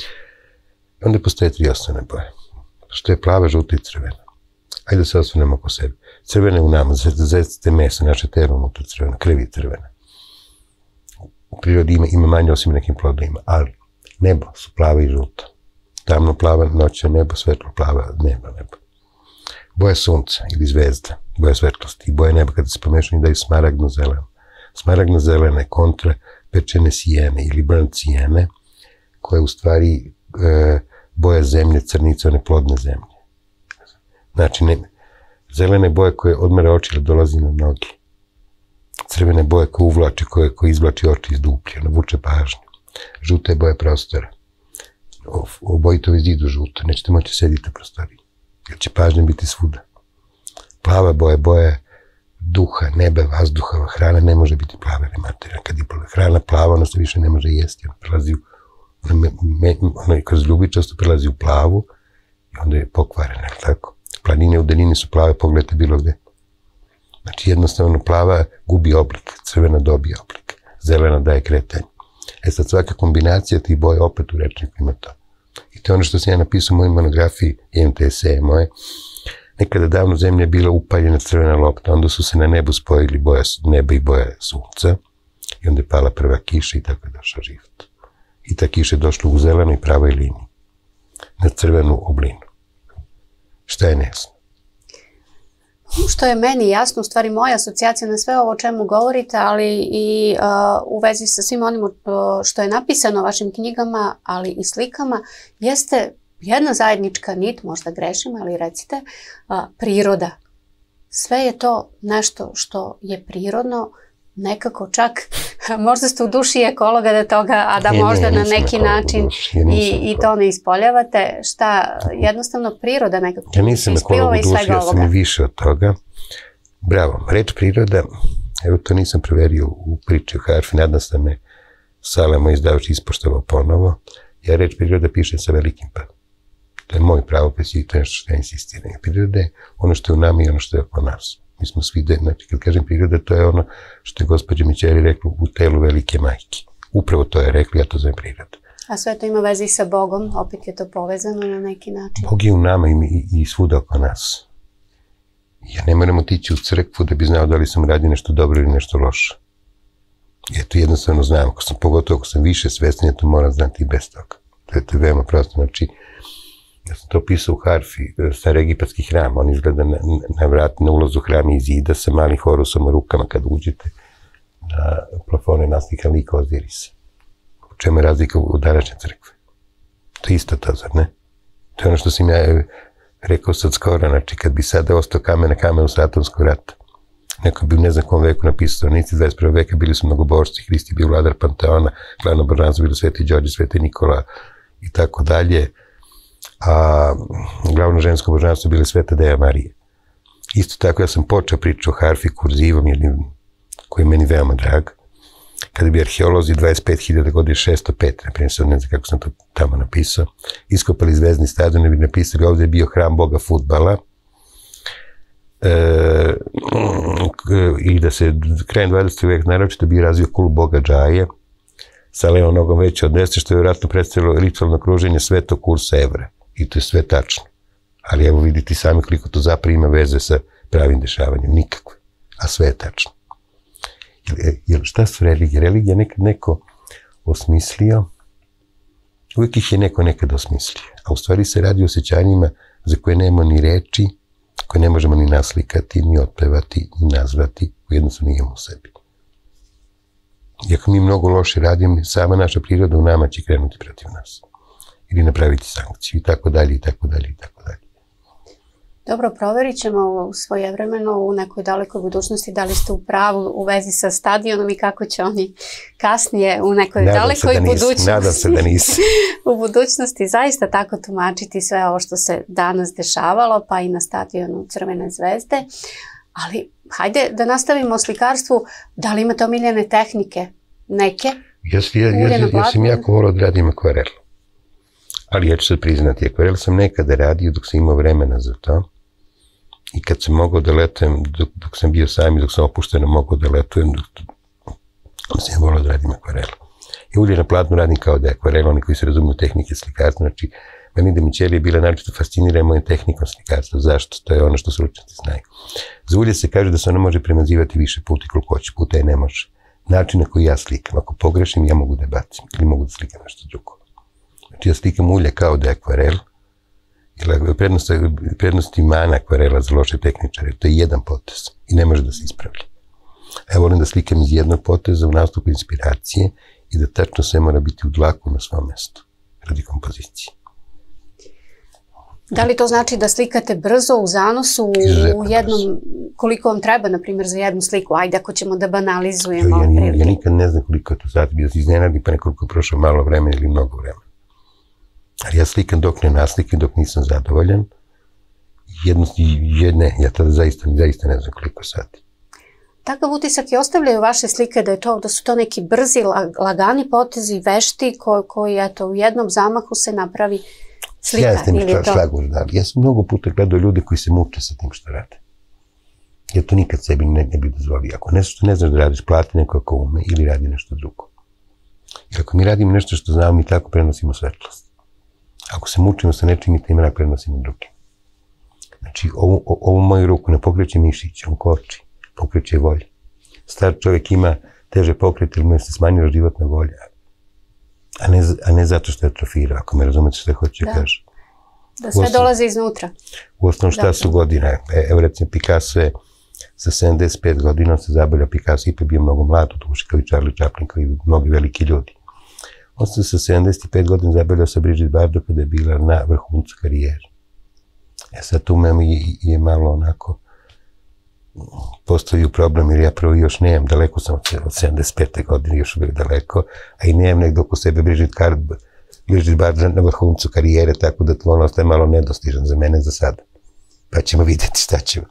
Onda postoje 3 osnovne boje. Što je plava, žuta i crvena. Ajde da se osvrnemo oko sebe. Crvena je u nama, zecite meso, naše telo unutra crvena, krv je crvena. U prirodi ima manje osim nekim plodovima, ali nebo su plava i žuta. Tamno plava noćno nebo, svetlo plava nebo. Boja sunca ili zvezda, boja svetlosti i boja neba kada se pomešaju daju smaragdno zeleno. Smaragdno zelena je kontra pečene sijene ili burnt sijene, koja je u stvari boja zemlje, crnice, one plodne zemlje. Znači, zelene boje koje odmara oči ili dolazi na noge. Crvene boje koje uvlači, koje izvlači oči iz duplje, ono vuče pažnju. Žuta je boja prostora. Obojite ovaj zidu žuto, nećete moći sediti u prostoriji, jer će pažnja biti svuda. Plava boja, boja duha, neba, vazduha, hrana ne može biti plava ili materijalna. Kad je hrana plava, ona se više ne može jesti, ona prelazi ona kroz ljubičasto prelazi u plavu i onda je pokvarena, tako? Planine u daljini su plave, pogledajte bilo gde. Znači jednostavno plava gubi oblik, crvena dobije oblik, zelena daje kretanje. Sad svaka kombinacija tih boja opet u rečniku ima to. I to je ono što sam ja napisao u mojoj monografiji, IMTSE moje. Nekada davno zemlja je bila upaljena crvena lopta, onda su se na nebu spojili boja neba i boja sunca i onda je pala prva kiša i tako je došao život. I ta kiša je došla u zelenoj pravoj liniji, na crvenu oblinu. Šta je nejasno? Što je meni jasno, u stvari moja asocijacija na sve ovo o čemu govorite, ali i u vezi sa svim onim što je napisano u vašim knjigama, ali i slikama, jeste jedna zajednička nit, možda grešim, ali recite, priroda. Sve je to nešto što je prirodno, nekako čak, možda ste u duši ekologa da toga, a da možda na neki način i to ne ispoljavate. Šta, jednostavno priroda nekako ja nisam ekolog u duši, ja sam i više od toga. Bravo, reč priroda, evo to nisam preverio u priči o harfi, nadam se da me Salemo izdavač ispoštovao ponovo. Ja reč priroda pišem sa velikim P. To je moj pravopis i to je nešto što ja insistiram. Priroda je ono što je u nama i ono što je oko nas. Mi smo svi, znači kad kažem priroda, to je ono što je gospođa Mićeli rekla u telu velike majke. Upravo to je rekla, ja to zovem priroda. A sve to ima veze i sa Bogom, opet je to povezano na neki način. Bog je u nama i svuda oko nas. Ja ne moram otići u crkvu da bi znao da li sam radio nešto dobro ili nešto loše. Ja to jednostavno znam, pogotovo ako sam više svestan, ja to moram znati i bez toga. To je veoma prosto, znači, ja sam to pisao u harfi, stari egipatski hram, on izgleda na ulazu hrama iz zida sa malim horusom u rukama kad uđete, na plafonu je naslikan lik Ozirisa. U čemu je razlika u današnje crkve? To je isto to, zar ne? To je ono što sam ja rekao sad skoro, znači kad bi sada ostao kamen na kamenu s Atomskog rata, neko bi u ne znam kom veku napisao, stranici 21. veka bili su mnogobožci, Hristi bio vladar Panteona, glavno božanstvo bilo Sveti Đorđe, Sveti Nikola i tako dalje, a glavno žensko božanstvo bile Sveta Deva Marije. Isto tako ja sam počeo priču o harfi kurzivom, koji je meni veoma drag, kada bi arheolozi 25.000 godine 605, naprimjer, sad ne znam kako sam to tamo napisao, iskopali zvezdni stadion i bi napisali ovdje je bio hram boga fudbala i da se krajem 20. veka naročito bi razvio kult boga Džaje sa levom nogom veće od desne, što je vjerojatno predstavilo ritualno kruženje svetog kursa evra. I to je sve tačno. Ali evo vidite sami koliko to zapravo ima veze sa pravim dešavanjem. Nikakve. A sve je tačno. Jer šta su religije? Religija nekad neko osmislio, uvijek ih je neko nekad osmislio. A u stvari se radi o osjećanjima za koje nema ni reči, koje ne možemo ni naslikati, ni otpevati, ni nazvati, jednostavno imamo u sebi. Iako mi mnogo loše radimo, sama naša priroda u nama će krenuti protiv nas. Ili napraviti sankciju i tako dalje, i tako dalje, i tako dalje. Dobro, proverit ćemo svojevremeno u nekoj dalekoj budućnosti da li ste u pravu u vezi sa stadionom i kako će oni kasnije u nekoj dalekoj budućnosti. Nadam se da nisi. U budućnosti zaista tako tumačiti sve ovo što se danas dešavalo, pa i na stadionu Crvene zvezde. Ali hajde da nastavimo o slikarstvu. Da li imate omiljene tehnike? Neke? Ja sam jako volao da radim akvarel. Ali ja ću sad priznati, akvarel sam nekada radio dok sam imao vremena za to. I kad sam mogao da letujem, dok sam bio sam i dok sam opušteno mogao da letujem, sam volao da radim akvarel. I uvijek na platnu radim kao da je akvarel, oni koji se razumiju tehnike slikarstva. Znači, Melinda Mićeli je bila naročito fascinirana mojim tehnikom slikarstva. Zašto? To je ono što stručnjaci znaju. Za ulje se kaže da se ona može premazivati više puta i koliko hoće puta, ne može. Način na koji ja slikam, ako pogrešim, ja mogu da bacim ili mogu da slikam nešto drugo. Znači, ja slikam ulje kao da je akvarel, jer prednost i mana akvarela za loše tehničare, to je jedan potez i ne može da se ispravlja. Ja volim da slikam iz jednog poteza u nastupu inspiracije i da tačno sve mora biti u dlaku na svom mestu, radi kompozicije. Da li to znači da slikate brzo u zanosu, u jednom, koliko vam treba, na primjer, za jednu sliku? Ajde, ako ćemo da banalizujemo prilike. Ja nikad ne znam koliko je to sati, da se iznenadim pa nekoliko je prošlo malo vremena ili mnogo vremena. Ali ja slikam dok ne naslikam, dok nisam zadovoljan. Ja tada zaista ne znam koliko sati. Takav utisak i ostavljaju vaše slike da su to neki brzi, lagani potezi, vešti koji eto, u jednom zamahu se napravi slika. Ja sam mnogo puta gledao ljude koji se muče sa tim što rade. Ja to nikad sebi ne bih dozvolio. Ako nešto ne znaš da radiš, plati neko ako ume ili radi nešto drugo. Jer ako mi radimo nešto što znamo, mi tako prenosimo svetlost. Ako se mučimo sa nečim, mi taj mrak prenosimo drugim. Znači, ovu moju ruku ne pokreće mišić, on koči, pokreće volje. Star čovjek ima teže pokrete, ili mu se smanjila životna volja, a ne zato što je atrofirao, ako me razumete što hoće da kaže. Da sve dolaze iznutra. U osnovu šta su godine? Evo recimo Picasso je sa 75 godina se zaboljao. Picasso ipak bio mnogo mlad, u duši kao i Charlie Chaplin, kao i mnogi veliki ljudi. On se sa 75 godina zaboljao sa Brigitte Bardot kada je bila na vrhuncu karijere. Sad tu je malo onako postoji problem, jer ja prvo još nemam, daleko sam od 75. godine, još uvijek daleko, a i nemam nekdo oko sebe Brigitte Bardot na vrhuncu karijere, tako da to ono ostaje malo nedostižan za mene za sada. Pa ćemo vidjeti šta ćemo.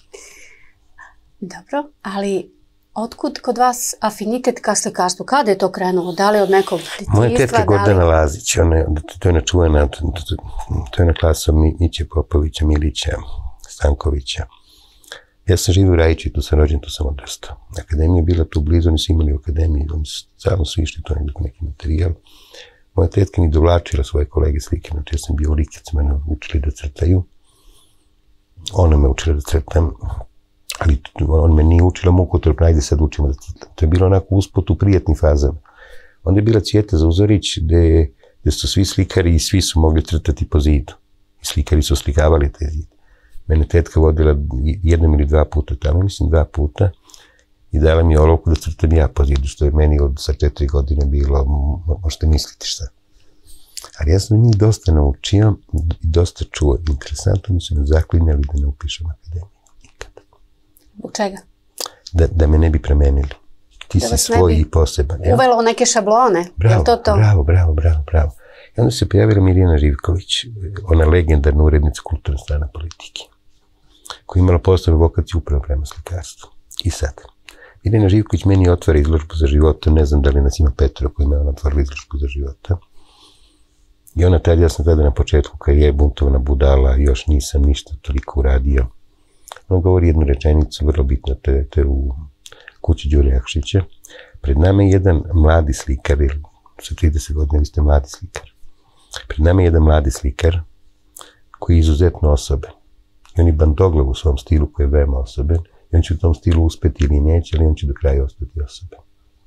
Dobro, ali otkud kod vas afinitet ka slikarstvu? Kada je to krenulo? Da li od nekog detinjstva? Moja tetka Gordana Lazić, to je načuvena, to je na klasom Miće Popovića, Milića, Stankovića. Ja sam živio u Rajići, tu sam rođen, tu sam odrastao. Akademija je bila tu blizu, oni su imali u akademiji, oni samo su išli to neki materijal. Moja tetka mi dovlačila svoje kolege slike, znači ja sam bio u Likec, mene učili da crtaju. Ona me učila da crtam, ali on me nije učila mukotrpno, ajde sad učimo da crtam. To je bilo onako usput u prijatnim fazama. Onda je bila Cvijeta Zauzorić, gde su svi slikari i svi su mogli crtati po zidu. I slikari su slikavali te zide. Mene tetka vodila jednom ili dva puta tamo, mislim 2 puta, i dala mi olovku da crtam ja po zidu, što je meni sa 4 godine bilo, možete misliti šta. Ali ja sam njih dosta naučio i dosta čuo. Interesantno mi su me zaklinjali da ne upišem akademiju. Nikada. Zbog čega? Da me ne bi promenili. Ti si svoj i poseban. Uvelo neke šablone, je li to to? Bravo. I onda se pojavila Mirjana Živković, ona legendarna urednica Kulturne strane politike, koja je imala posebnu vokaciju upravo prema slikarstvu. I sad, Mirjana Živković meni otvara izložbu za života, ne znam da li nas ima 5 koji me ona otvorila izložbu za života. I ona tada, ja sam tada na početku karijere buntovna budala, još nisam ništa toliko uradio. On govori jednu rečenicu, vrlo bitno, to je u kući Đure Jakšića. Pred nama je jedan mladi slikar, sa 30 godina vi ste mladi slikar. Pred nama je jedan mladi slikar koji je izuzetno osoben. I on je bandoglav u svom stilu koji je veoma osoben. I on će u tom stilu uspeti ili neće, ali on će do kraja ostati osoben.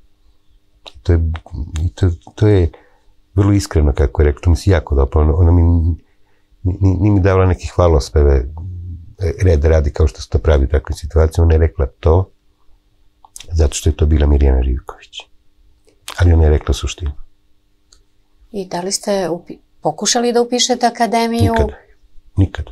To je vrlo iskreno, kako je rekao, to mi se jako dopalo. Ona nije mi davala neke hvalospeve reda radi kao što se to pravi u takvoj situaciji. Ona je rekla to zato što je to bila Mirjana Živković. Ali ona je rekla suštinu. I da li ste pokušali da upišete akademiju? Nikada.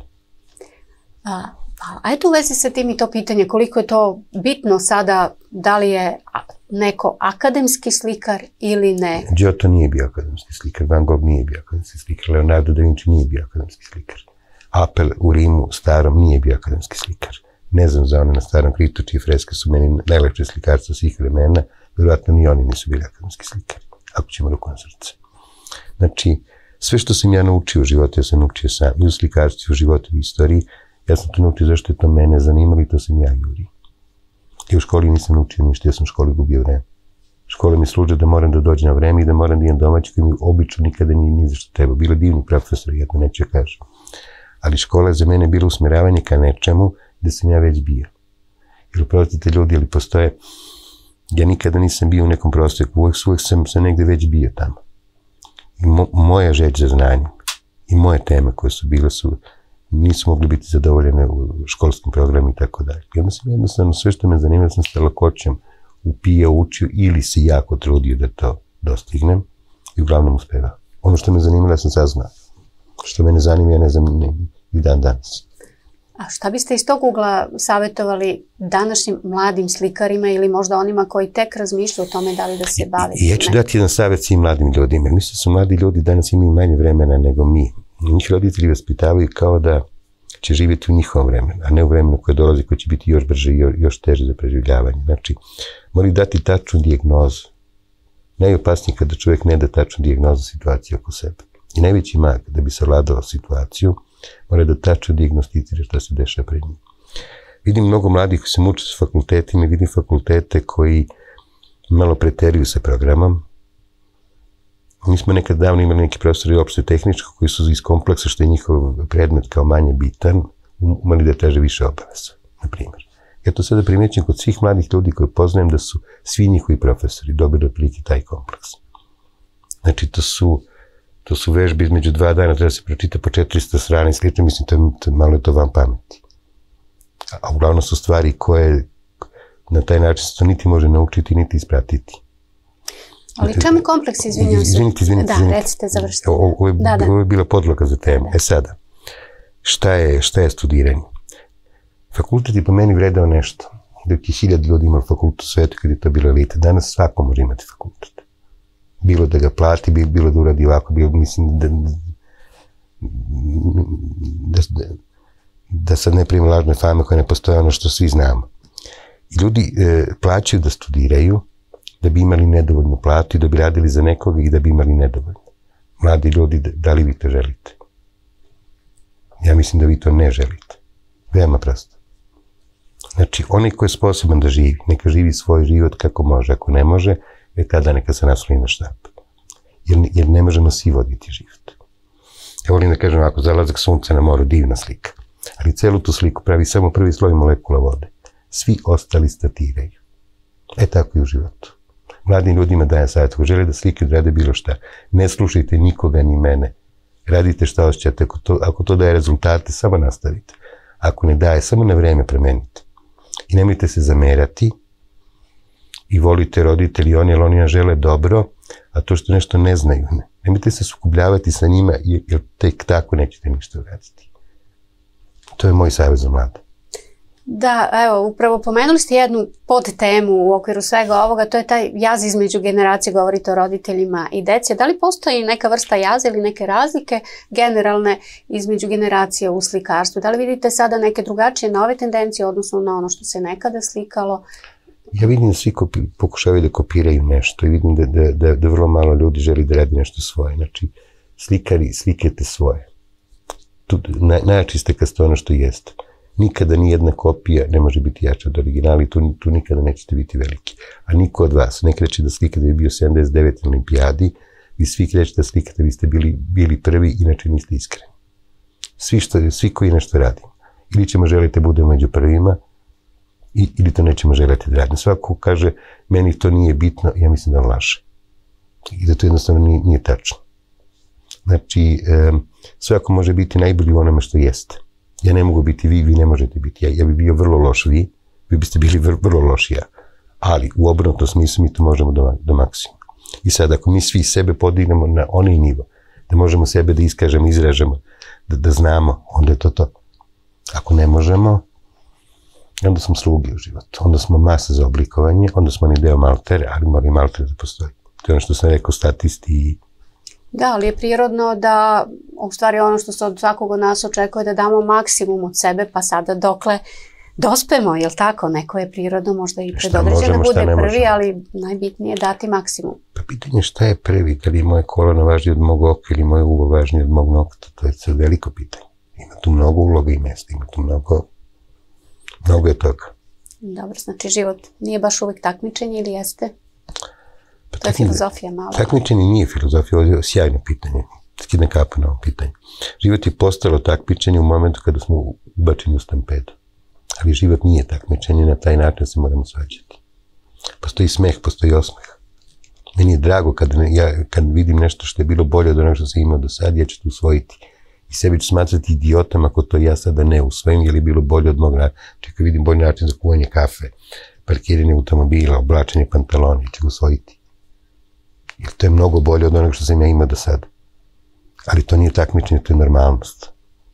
Ajde u vezi sa tim i to pitanje, koliko je to bitno sada, da li je neko akademski slikar ili ne? Giotto nije bio akademski slikar, Van Gogh nije bio akademski slikar, Leonardo da Vinci nije bio akademski slikar. Apel u Rimu starom nije bio akademski slikar. Ne znam za one na starom Kritu, čije freske su meni najlepše slikarstva svih vremena, vjerojatno ni oni nisu bili akademski slikari, ako ćemo ruku na srce. Znači, sve što sam ja naučio u životu, ja sam naučio sam, i u slikarstvu, u životu, u istoriji, ja sam to naučio zašto je to mene zanimalo i to sam ja juri. I u školi nisam naučio ništa, ja sam u školi gubio vreme. Škola mi služe da moram da dođem na vreme i da moram da idem domaći, koji mi obično nikada nije ni za što treba. Bilo divni profesor, jedno neće kažem. Ali škola je za mene bilo usmeravanje ka nečemu gde sam ja već bio. Jer oprostite ljudi, ali postoje, ja nikada nisam bio u nekom prostoru, uvek sam negde već bio tamo. I moja želj za znanjem i moje teme koje su bile nisu mogli biti zadovoljene u školskim programima i tako dalje. I onda sam jednostavno sve što me zanimalo sam s lakoćem upijao, učio ili se jako trudio da to dostignem i uglavnom uspevao. Ono što me zanimalo sam saznao. Što me ne zanima, ja ne znam i dan danas. A šta biste iz tog ugla savjetovali današnjim mladim slikarima ili možda onima koji tek razmišljaju o tome da li da se bave? Ja ću dati jedan savjet svim mladim ljudima. Mislim da su mladi ljudi danas imaju manje vremena nego mi. Njih roditelji vaspitavaju kao da će živjeti u njihovom vremenu, a ne u vremenu koje dolazi, koje će biti još brže i još teže za preživljavanje. Znači, moraju dati tačnu dijagnozu. Najopasnije kada čovjek ne da tačnu dijagnozu situacije oko sebe. I najveći mag, da bi se vladao situaciju, mora da tačno dijagnosticira šta se dešava pred njim. Vidim mnogo mladih koji se muče sa fakultetima i vidim fakultete koji malo preteruju sa programom. Mi smo nekad davno imali neki profesori opšte tehničko koji su iz kompleksa što je njihov predmet kao manje bitan, umali da traže više obaveza, na primjer. Ja to sada primećujem kod svih mladih ljudi koje poznajem da su svi njihovi profesori dobili otprilike taj kompleks. Znači, to su vežbe između 2 dana, treba se pročita po 400 strana i slično, mislim, malo je to van pameti. A uglavnom su stvari koje na taj način se to niti može naučiti, niti ispratiti. Ali čemu kompleks, izvinjam se? Izvinite. Da, recite, završite. Ovo je bila podloga za temu. Sada, šta je studiranje? Fakultet je po meni vredao nešto. Dok je 1000 ljudi imali fakultet u svetu kad je to bila elita. Danas svako može imati fakultet. Bilo da ga plati, bilo da uradi ovako, mislim da sad ne primimo lažne fame koje ne postoje ono što svi znamo. I ljudi plaćaju da studiraju, da bi imali nedovoljnu platu i da bi radili za nekoga i da bi imali nedovoljno. Mladi ljudi, da li vi to želite? Ja mislim da vi to ne želite. Veoma prosto. Znači, onaj ko je sposoban da živi, neka živi svoj život kako može. Ako ne može, tada neka se nasloni na štap. Jer ne možemo svi voditi život. Ja volim da kažem ovako, zalazak sunca na moru, divna slika. Ali celu tu sliku pravi samo prvi sloj molekula vode. Svi ostali statiraju. Tako i u životu. Mladim ljudima dajem savjet, ako žele da slike rade bilo šta, ne slušajte nikoga ni mene. Radite šta osjećate, ako to daje rezultate, samo nastavite. Ako ne daje, samo na vreme premenite. I nemojte se zamerati i volite roditelji oni, jer oni nam žele dobro, a to što nešto ne znaju, ne. Nemojte se sukobljavati sa njima, jer tek tako nećete ništa uraditi. To je moj savjet za mlade. Da, evo, upravo pomenuli ste jednu podtemu u okviru svega ovoga, to je taj jaz između generacije, govorite o roditeljima i dece. Da li postoji neka vrsta jaza ili neke razlike generalne između generacija u slikarstvu? Da li vidite sada neke drugačije nove tendencije, odnosno na ono što se nekada slikalo? Ja vidim da svi pokušavaju da kopiraju nešto i vidim da vrlo malo ljudi želi da radi nešto svoje. Znači, slikari, slikajte svoje. Najjači ste kad ste ono što jeste. Nikada ni jedna kopija ne može biti jača od originala i tu nikada nećete biti veliki. A niko od vas ne kreće da slikate da je bio 79 na olimpijadi, vi svi krećete da slikate, vi ste bili prvi, inače niste iskreni. Svi koji nešto radimo. Ili ćemo želiti da budemo među prvima, ili to nećemo želiti da radimo. Svako kaže, meni to nije bitno, ja mislim da laže. I da to jednostavno nije tačno. Znači, svako može biti najbolji u onome što jeste. Ja ne mogu biti vi ne možete biti ja. Ja bi bio vrlo loš vi biste bili vrlo loš ja. Ali u obrnutom smislu mi to možemo do maksimuma. I sad, ako mi svi sebe podignemo na onaj nivo, da možemo sebe da iskažemo, izražemo, da znamo, onda je to to. Ako ne možemo, onda smo slugi u životu. Onda smo masa za oblikovanje, onda smo ni deo maltere, ali mora i malter da postoji. To je ono što sam rekao, statisti i... Da, ali je prirodno da, u stvari ono što se od svakog od nas očekuje da damo maksimum od sebe, pa sada dokle dospemo, jel tako? Neko je prirodno možda i predodređen da bude prvi, ali najbitnije je dati maksimum. Pa pitanje šta je prvi, da li je moje kolano važnije od mog oka ili moje uvo važnije od mog nokta, to je sad veliko pitanje. Ima tu mnogo uloga i mesta, ima tu mnogo je toga. Dobro, znači život nije baš uvijek takmičenje ili jeste? To je filozofija malo. Takmičenje nije filozofija, ovo je sjajno pitanje. Skidne kapa na ovom pitanju. Život je postalo takmičenje u momentu kada smo ubačeni u stampedu. Ali život nije takmičenje, na taj način se moramo svađati. Postoji smeh, postoji osmeh. Meni je drago kad vidim nešto što je bilo bolje od onog što sam imao do sad, ja ću to usvojiti. I sebi ću smatrati idiotom ako to ja sada ne usvojim, jer je bilo bolje od mog načina. Čekaj, vidim bolji način za kuvanje kafe, parkiranje automobila, oblačenje pantalona, ću ga usvojiti. Jer to je mnogo bolje od onog što sam ja imao do sada. Ali to nije takmičenje, to je normalnost.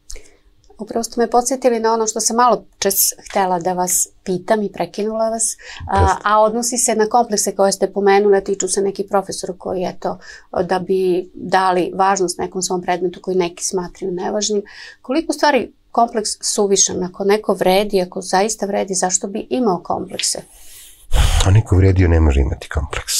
Upravo ste me podsjetili na ono što sam malo čas htjela da vas pitam i prekinula vas, a odnosi se na komplekse koje ste pomenuli, tiču se neki profesor koji je to da bi dali važnost nekom svom predmetu koji neki smatraju nevažnim. Koliko stvari kompleks suvišan, ako neko vredi, ako zaista vredi, zašto bi imao komplekse? Onaj ko vredio ne može imati komplekse.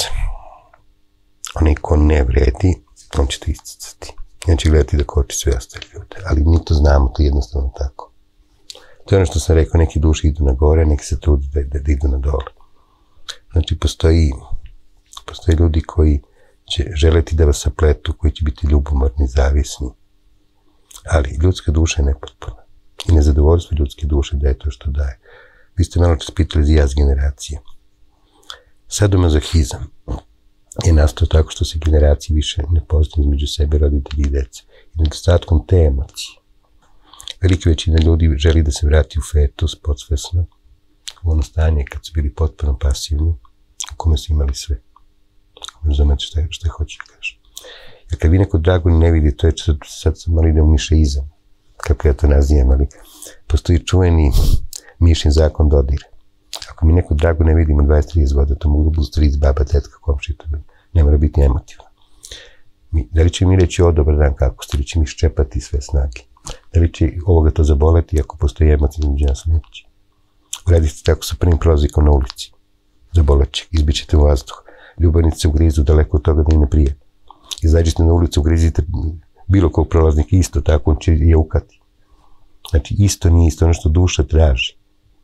Onaj ko ne vredi, on će to isticati. On će gledati da koči sve ostale ljude. Ali mi to znamo, to je jednostavno tako. To je ono što sam rekao, neki duše idu na gore, neki se trude da idu na dole. Znači, postoji ljudi koji će želeti da vas sapletu, koji će biti ljubomorni, zavisni. Ali ljudska duša je nepotpuna. I nezadovoljstvo ljudske duše daje to što daje. Vi ste malo čas pitali za jaz generacije. Sadomazohizam je nastao tako što se generacije više ne poznaju između sebe, roditelji i dece. I nedostatkom te emocije. Velika većina ljudi želi da se vrati u fetus, podsvesno, u ono stanje kad su bili potpuno pasivni, u kome su imali sve. Razumete šta hoće da kažem. Jer kad vi neko drago ne vidi, to je sad malo ide u mišeizam, kako ja to nazivam, ali postoji čuveni mišin zakon dodira. Ako mi neko drago ne vidimo 20-30 godina, to mogu biti stric, baba, tetka, komšija, ne mora biti emotivno. Da li će mi reći o dobar dan kako ste, ili će mi ščepati sve snage? Da li će ovoga to zaboleti ako postoji emotivno među nas neće? Uradite tako sa prvim prolazikom na ulici. Zaboleće, izbićete u vazduh. Ljubavnice se ugrizu daleko od toga da im ne prije. Izađite na ulicu, ugrizite bilo kog prolaznika isto tako, on će je ukati. Znači, isto nije isto ono što duša traži.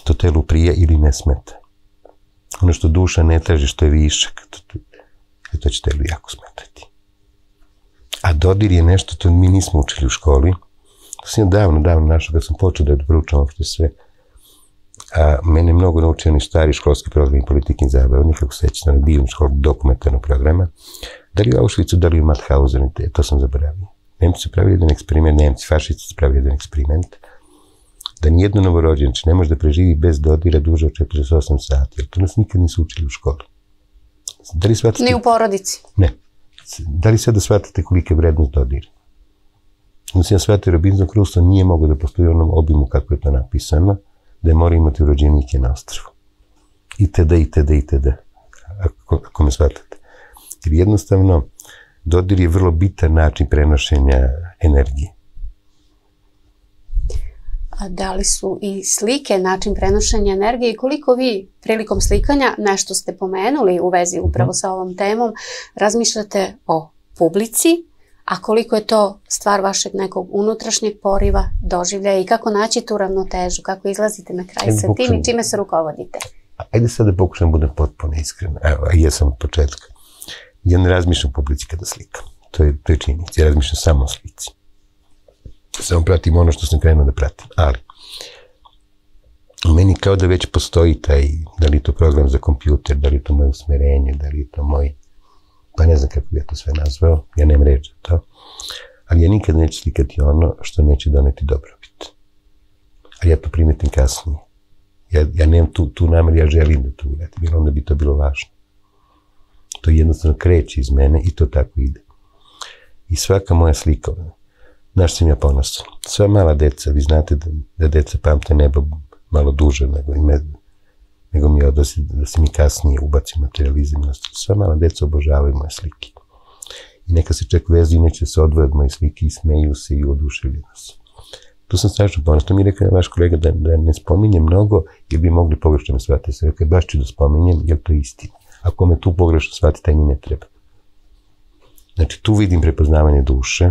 to telu prije ili ne smeta. Ono što duša ne traži, što je višak, to će telu jako smetati. A dodir je nešto, to mi nismo učili u školi. To sam davno našao, kad sam počeo da proučam uopšte sve. A mene mnogo naučio oni stari školski programi politike i zabavnih, kako se sećam na divni školski dokumentarnog programa. Da li u Auschwitzu, da li u Mauthausenu, to sam zaboravio. Nemci su pravili jedan eksperiment, fašisti su pravili jedan eksperiment, da nijedno novorođenče ne može da preživi bez dodira duže od 48 sati, jer to nas nikad nisu učili u školi. Da li shvatate? Ni u porodici? Ne. Da li sad da shvatate kolika je vrednost dodira? Onda sam ja shvatio, Robinson Crusoe nije mogao da postoji u onom obimu kako je to napisano, da je mora imati rođenike na ostrvu. Itd. Ako me shvatate. Jer jednostavno, dodir je vrlo bitan način prenošenja energije. A da li su i slike način prenošenja energije i koliko vi prilikom slikanja, nešto ste pomenuli u vezi upravo sa ovom temom, razmišljate o publici, a koliko je to stvar vašeg nekog unutrašnjeg poriva, doživljaja i kako naći tu ravnotežu, kako izlazite na kraj sa tim i čime se rukovodite? Ajde sad da pokušam budem potpuno iskren, evo, jesam od početka. Ja ne razmišljam o publici kada slikam, to je činjenica, ja razmišljam samo o slici. Samo pratim ono što sam krenuo da pratim, ali u meni kao da već postoji taj, da li je to program za kompjuter, da li je to moje usmerenje, da li je to moj, pa ne znam kako bi ja to sve nazvao, ja nemam reč za to, ali ja nikada neću slikati ono što neće doneti dobrobit. Ali ja to primetim kasnije. Ja nemam tu namer, ja želim da to uradim, jer onda bi to bilo važno. To jednostavno kreće iz mene i to tako ide. I svaka moja slika, znaš sam ja ponosan. Sva mala deca, vi znate da deca pamte nebo malo duže nego mi odnosi, da se mi kasnije ubaci materializam. Sva mala deca obožavaju moje slike. I neka se čak vezuju, neće se odvoje od moje slike i smeju se i oduševljuju se. Tu sam strašno ponosan. To mi je rekao vaš kolega da ne spominjem mnogo, jer bi mogli pogrešno me shvatiti. Sam rekao, baš ću da spominjem, jer to je istina. Ako me tu pogrešno shvati, taj mi ne treba. Znači, tu vidim prepoznavanje duše.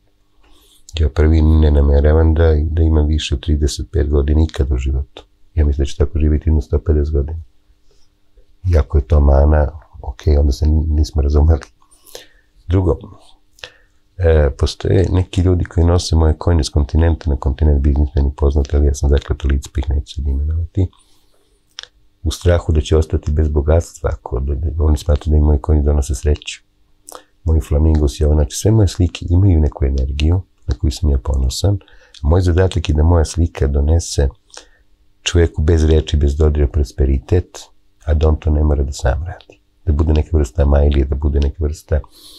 Ja prvi ne nameravam da imam više od 35 godina ikad u životu. Ja mislim da će tako živjeti jedno 150 godina. Iako je to mana, ok, onda se nismo razumeli. Drugo, postoje neki ljudi koji nose moje konje s kontinenta na kontinent, biznismeni poznati, ali ja sam zakleto lice, pa ih neću sad imenovati, u strahu da će ostati bez bogatstva, ako oni smatruju da im moji konji donose sreću. Moji flamingos, znači sve moje slike imaju neku energiju na koju sam ja ponosan. Moj zadatak je da moja slika donese čovjeku bez reči, bez dodira prosperitet, a da on to ne mora da sam radi. Da bude neka vrsta majlije, da bude neka vrsta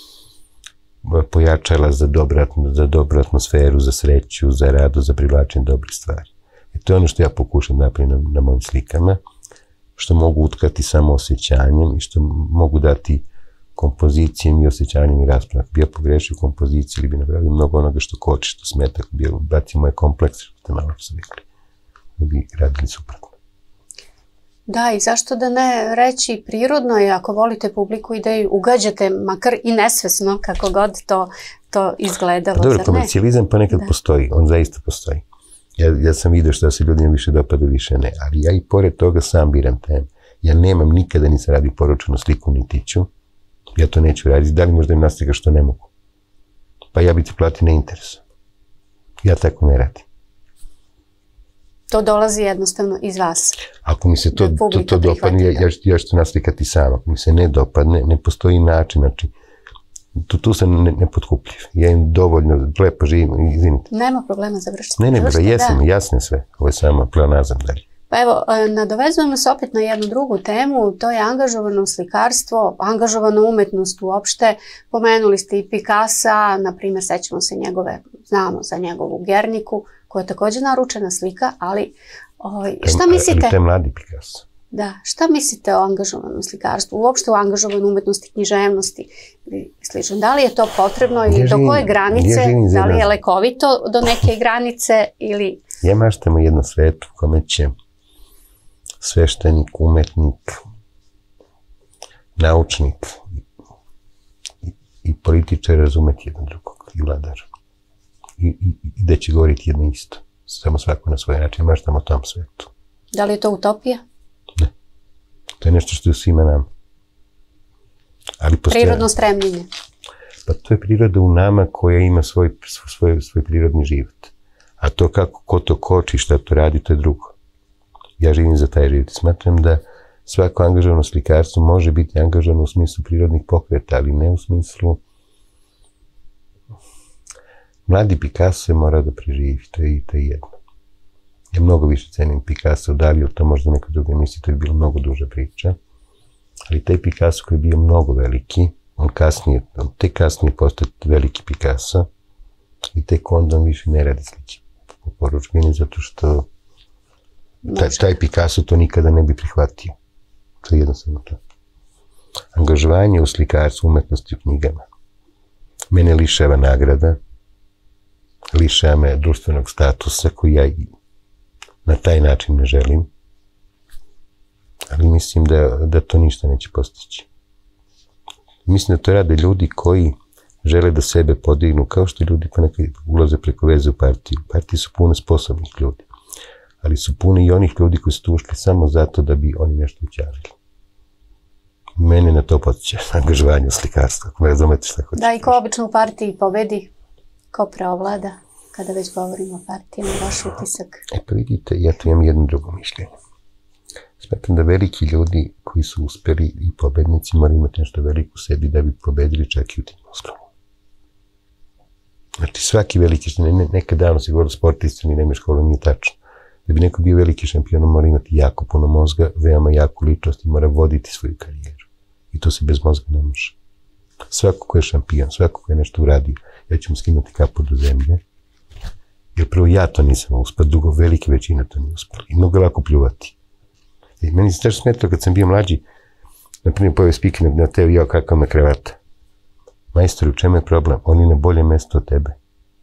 pojačala za dobru atmosferu, za sreću, za radu, za privlačenje dobrih stvari. I to je ono što ja pokušam da napravim na mojim slikama, što mogu utkati samo osjećanjem i što mogu dati kompozicijom i osjećanjem i raspravom. Ako bi ja pogrešio kompoziciju ili bi napravio mnogo onoga što koči, što smeta, ako bi ja bacio moje komplekse, što ste malo što rekli, da bi radili suprotno. Da, i zašto da ne reći prirodno je, ako volite publiku i da ju ugađate, makar i nesvesno, kako god to izgledalo. Pa dobro, komercijalizam pa nekad postoji, on zaista postoji. Ja sam vidio što se ljudima više dopada, više ne, ali ja i pored toga sam biram teme. Ja nemam nikada, nisam radio poručenu sliku, niti ću. Ja to neću raditi. Da li možda im naslika što ne mogu? Pa ja bi ti platio na interesu. Ja tako ne radim. To dolazi jednostavno iz vas. Ako mi se to dopadne, ja ću to naslikati sam. Ako mi se ne dopadne, ne postoji način. Znači, tu sam nepotkupljiv. Ja im dovoljno lepo živim, izvinite. Nema problema, završite. Ne, jasne sve. Ovo je samo pleonazam dalje. Pa evo, nadovezujemo se opet na jednu drugu temu, to je angažovano slikarstvo, angažovana umetnost uopšte. Pomenuli ste i Picassa, na primjer, sećamo se znamo za njegovu Gerniku, koja je također naručena slika, ali šta mislite? To je mladi Picasso. Da, šta mislite o angažovanom slikarstvu, uopšte o angažovanoj umetnosti, književnosti i slično? Da li je to potrebno i do koje granice? Da li je lekovito do neke granice ili... Ja maštam o jednom svetu u kome će sveštenik, umetnik, naučnik i političar razumeti jedan drugog i vladar. I da će govoriti jedno isto. Samo svako na svoj način. Maštam o tom svetu. Da li je to utopija? Ne. To je nešto što je u svima nama. Prirodno stremljenje. Pa to je priroda u nama koja ima svoj prirodni život. A to kako ko to koči, šta to radi, to je drugo. Ja živim za taj život. Smatram da svako angažovano slikarstvo može biti angažovano u smislu prirodnih pokreta, ali ne u smislu... Mladi Picasso je morao da preživi, to je jedno. Ja mnogo više cenim Picasso, da li je to možda neka druga emisija, to je bilo mnogo duža priča. Ali taj Picasso koji je bio mnogo veliki, on tek kasnije postao veliki Picasso i tek onda on više ne radi slike po poručbini, zato što taj Picasso to nikada ne bi prihvatio. To je jednostavno to. Angažovanje u slikarstvu, umetnosti u knjigama mene lišava nagrada, lišava me društvenog statusa koji ja na taj način ne želim, ali mislim da to ništa neće postići. Mislim da to rade ljudi koji žele da sebe podignu, kao što ljudi ponekad ulaze preko veze u partiju. Partije su pune sposobnih ljudi, ali su pune i onih ljudi koji su tu ušli samo zato da bi oni nešto ućarili. Mene na to potiče angažovanje u slikarstvu, ako me razumete šta hoćete. Da, i ko obično u partiji pobedi, ko preovlada, kada već govorimo o partijama, vaš utisak? Pa vidite, ja tu imam jedno drugo mišljenje. Smatram da veliki ljudi koji su uspeli i pobednici moraju imati nešto veliko u sebi da bi pobedili čak i u tim uslovima. Znači svaki veliki, nekad davno se govorilo sportista, ni nema školu, nije tačno. Da bi neko bio veliki šampion, mora imati jako puno mozga, veoma jaku ličnost i mora voditi svoju karijeru. I to se bez mozga ne može. Svako ko je šampion, svako ko je nešto uradio, ja ću mu skinuti kapu do zemlje, jer prvo ja to nisam uspio, drugo velike većina to nije uspela. I mnogo lako pljuvati. I meni se strašno smetalo kad sam bio mlađi, naprimjer pojave spike na teo jao kakav me kravata. Majstor, u čemu je problem? On je na bolje mesto od tebe.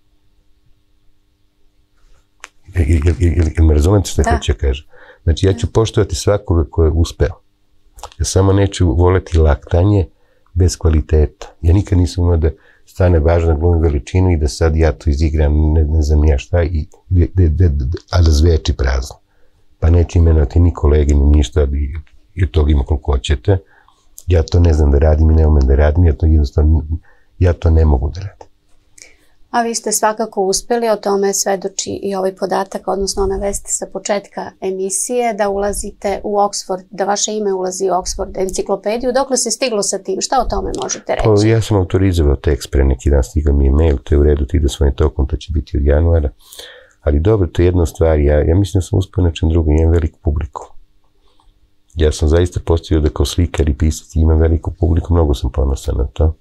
Jel me razumete što hoće kaže? Znači ja ću poštovati svakoga ko je uspeo. Ja samo neću voleti laktanje bez kvaliteta. Ja nikad nisam umeo da stane važna glumi veličinu i da sad ja to izigram ne znam ja šta, a da zveči prazno. Pa neće imenovati ni kolege, ni ništa, i od toga ima koliko hoćete. Ja to ne znam da radim i ne umem da radim, ja to ne mogu da radim. A vi ste svakako uspeli, o tome svedoči i ovaj podatak, odnosno ona vest sa početka emisije, da ulazite u Oxford, da vaše ime ulazi u Oxford enciklopediju. Dokle se stiglo sa tim? Šta o tome možete reći? Ja sam autorizovao tekst pre neki dan, stigao mi je mail, to je u redu, ti ide svojim tokom, to će biti od januara. Ali dobro, to je jedna stvar, ja mislim da sam uspio nečem drugom, imam veliku publiku. Ja sam zaista postavio da kao slikar i pisac imam veliku publiku, mnogo sam ponosan na to.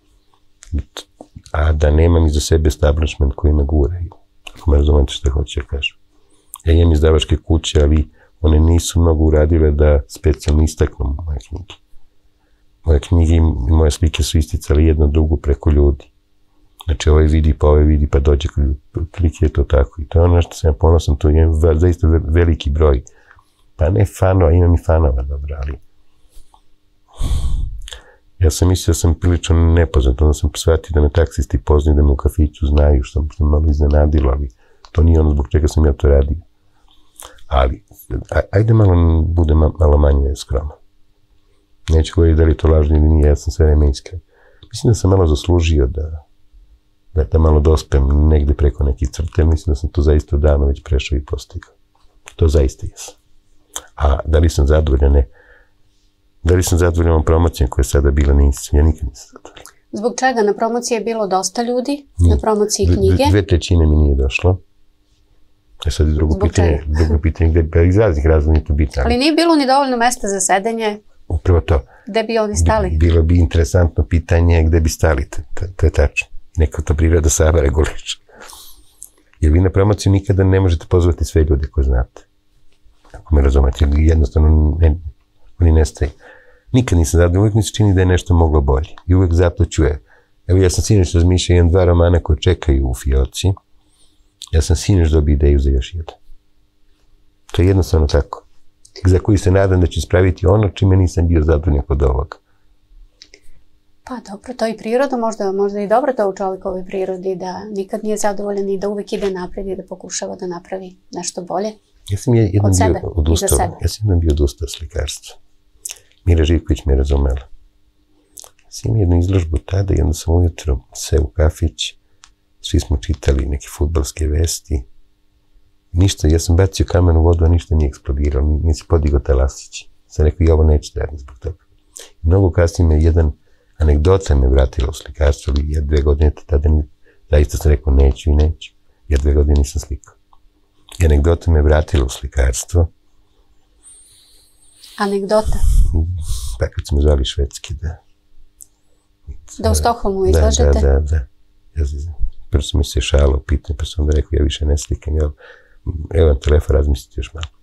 A da nemam iza sebe establishment koji me gura. Ako me razumete što hoće da kažem. Ja imam izdavačke kuće, ali one nisu mnogo uradile da specijalno istaknu moje knjige. Moje knjige i moje slike su isticali jedno drugo preko ljudi. Znači ovaj vidi pa dođe, prilike je to tako. I to je ono što sam ja ponosan, to je zaista veliki broj. Pa ne fanova, imam i fanova, dobro, ali... Ja sam mislio da sam prilično nepoznat, onda sam shvatio da me taksisti poznaju, da me u kafiću znaju, što me malo iznenadilo, ali to nije ono zbog čega sam ja to radio. Ali, ajde bude malo manje skroman. Neću govoriti da li je to lažno ili nije, ja sam sve vreme iskren. Mislim da sam malo zaslužio da malo dospem negde preko nekih crte, mislim da sam to zaista davno već prešao i postigao. To zaista jesam. A da li sam zadovoljan? Ne. Da li sam zadovoljan ovom promocijom koja je sada bila? Nisam. Ja nikad nisam zadovoljan. Zbog čega? Na promociji je bilo dosta ljudi, na promociji knjige. 2/3 mi nije došlo. Sad je drugo pitanje gde iz raznih razloga nije to bitno. Ali nije bilo ni dovoljno mesta za sedenje. Upravo to. Gde bi oni stali? Bilo bi interesantno pitanje gde bi stali, to je tačno. Neka to priroda sama reguliše. Jer vi na promociju nikada ne možete pozvati sve ljude koje znate. Ako me razumete, ili jednostavno oni nestaju. Nikad nisam zadovoljan, uvijek mi se čini da je nešto moglo bolje. I uvijek zaplaćuje. Evo ja sam sinoć razmišljao, imam 2 romana koje čekaju u fioci. Ja sam sinoć dobio ideju za još jedan. To je jednostavno tako. Za koji se nadam da će ispraviti ono čime nisam bio zadovoljan kod ovoga. Pa dobro, to i priroda, možda i dobro to u čovjekovoj prirodi, da nikad nije zadovoljan i da uvijek ide napred i da pokušava da napravi nešto bolje. Ja sam jednom od sebe, bio iza sebe. Ja sam jednom bio odustao slikarstva. Mira Živković me razumela. Ja sam imao jednu izložbu tada i onda sam ujutro seo u kafić, svi smo čitali neke fudbalske vesti. Ništa, ja sam bacio kamen u vodu, a ništa nije eksplodiralo, nisi podigao taj lasić. Sam rekao, i ovo neće da radim zbog toga. Mnogo kasnije me jedan anegdota me vratila u slikarstvo, ali ja 2 godine tada zaista sam rekao neću i neću. Ja 2 godine nisam slikao. I anegdota me vratila u slikarstvo. Anegdota? Pa kad su me zvali švedski Da u Stokholmu izlažete? Da. Prvo sam mi se šalo, pitanje, pa sam onda rekao, ja više ne slikam, evo vam telefon, razmislite još malo.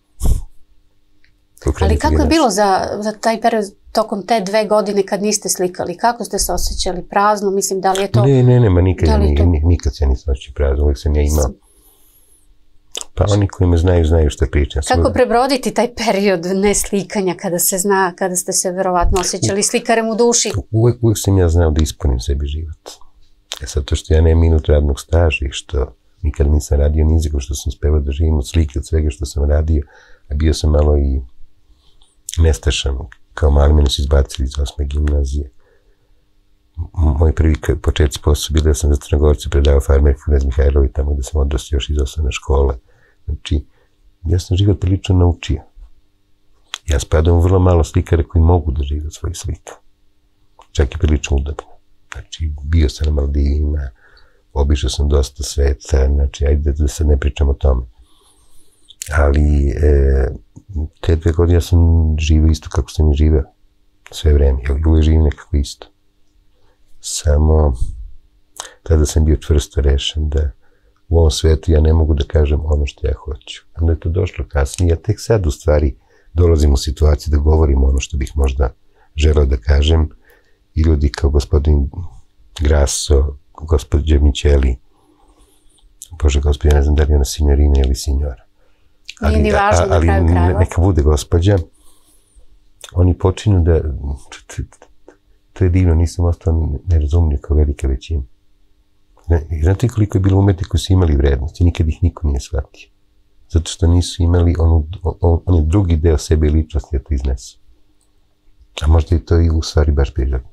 Ali kako je bilo za taj period tokom te 2 godine kad niste slikali? Kako ste se osjećali? Prazno? Mislim, da li je to... Ne, nikad se ja nisam osjećao prazno, uvijek sam ja imao. Pa oni koji me znaju što pričam. Kako prebroditi taj period neslikanja kada se zna, kada ste se verovatno osjećali slikarem u duši? Uvijek sam ja znao da ispunim sebi život. Zato što ja nemam minut radnog staža i što nikad nisam radio niziko što sam uspevao da živim od slike, od svega što sam radio, a bio sam malo i nestašan. Kao mali me nas izbacili iz 8. gimnazije. Moji prvi početci posao bili da sam za Crnogorce predavao farmerku Knez Mihajlovi, tamo gde sam odrastao još iz osnovne škole. Znači, ja sam život prilično naučio. Ja spadam u vrlo malo slikara koji mogu da žive od svojih slika. Čak i prilično udobno. Znači, bio sam na Maldivima, obišao sam dosta sveta, znači, ajde da sad ne pričam o tome. Ali, te 2 godine ja sam živeo isto kako sam i živeo sve vreme. Ja uvijek živim nekako isto. Samo, tada sam bio čvrsto rešen da u ovom svetu ja ne mogu da kažem ono što ja hoću. Onda je to došlo kasnije. Ja tek sad u stvari dolazim u situaciju da govorim ono što bih možda želeo da kažem i ljudi kao gospodin Grasso, gospođa Mićeli, Bože gospodin, ja ne znam da li je ona signorina ili signora. Nije ni važno na kraju krajeva. Ali neka bude gospođa, oni počinju da, to je divno, nisam ostao nerazumljiv kao velika većina. Znate koliko je bilo umetnika koji su imali vrednost i nikad ih niko nije shvatio. Zato što nisu imali onaj drugi deo sebe i ličnosti da to iznesu. A možda je to i u stvari baš prirodno.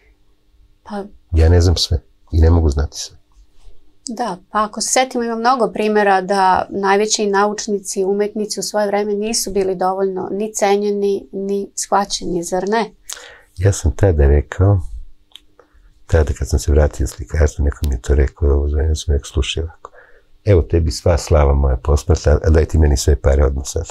Ja ne znam sve i ne mogu znati sve. Da, pa ako se setimo, ima mnogo primjera da najveći naučnici, umetnici u svoje vreme nisu bili dovoljno ni cenjeni, ni shvaćeni, zar ne? Ja sam tada rekao, tada kad sam se vratio iz slikarstva, neko mi je to rekao, ja sam rekao, slušaj ovako, evo tebi sva slava moja posmrtna, a daj ti meni sve pare odmah sada.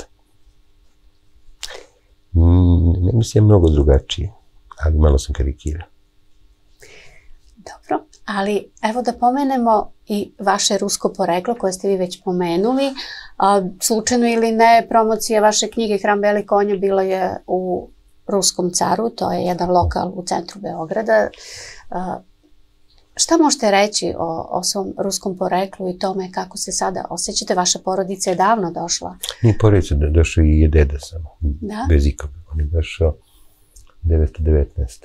Ne mislim mnogo drugačije, ali malo sam karikirao. Dobro, ali evo da pomenemo i vaše rusko poreklo koje ste vi već pomenuli. Slučajno ili ne, promocija vaše knjige Hram Beli konja bila je u Ruskom caru, to je jedan lokal u centru Beograda. Šta možete reći o svom ruskom poreklu i tome kako se sada osjećate? Vaša porodica je davno došla. Nije porodica, došao i je deda samo, bez ikoga. On je došao 1919.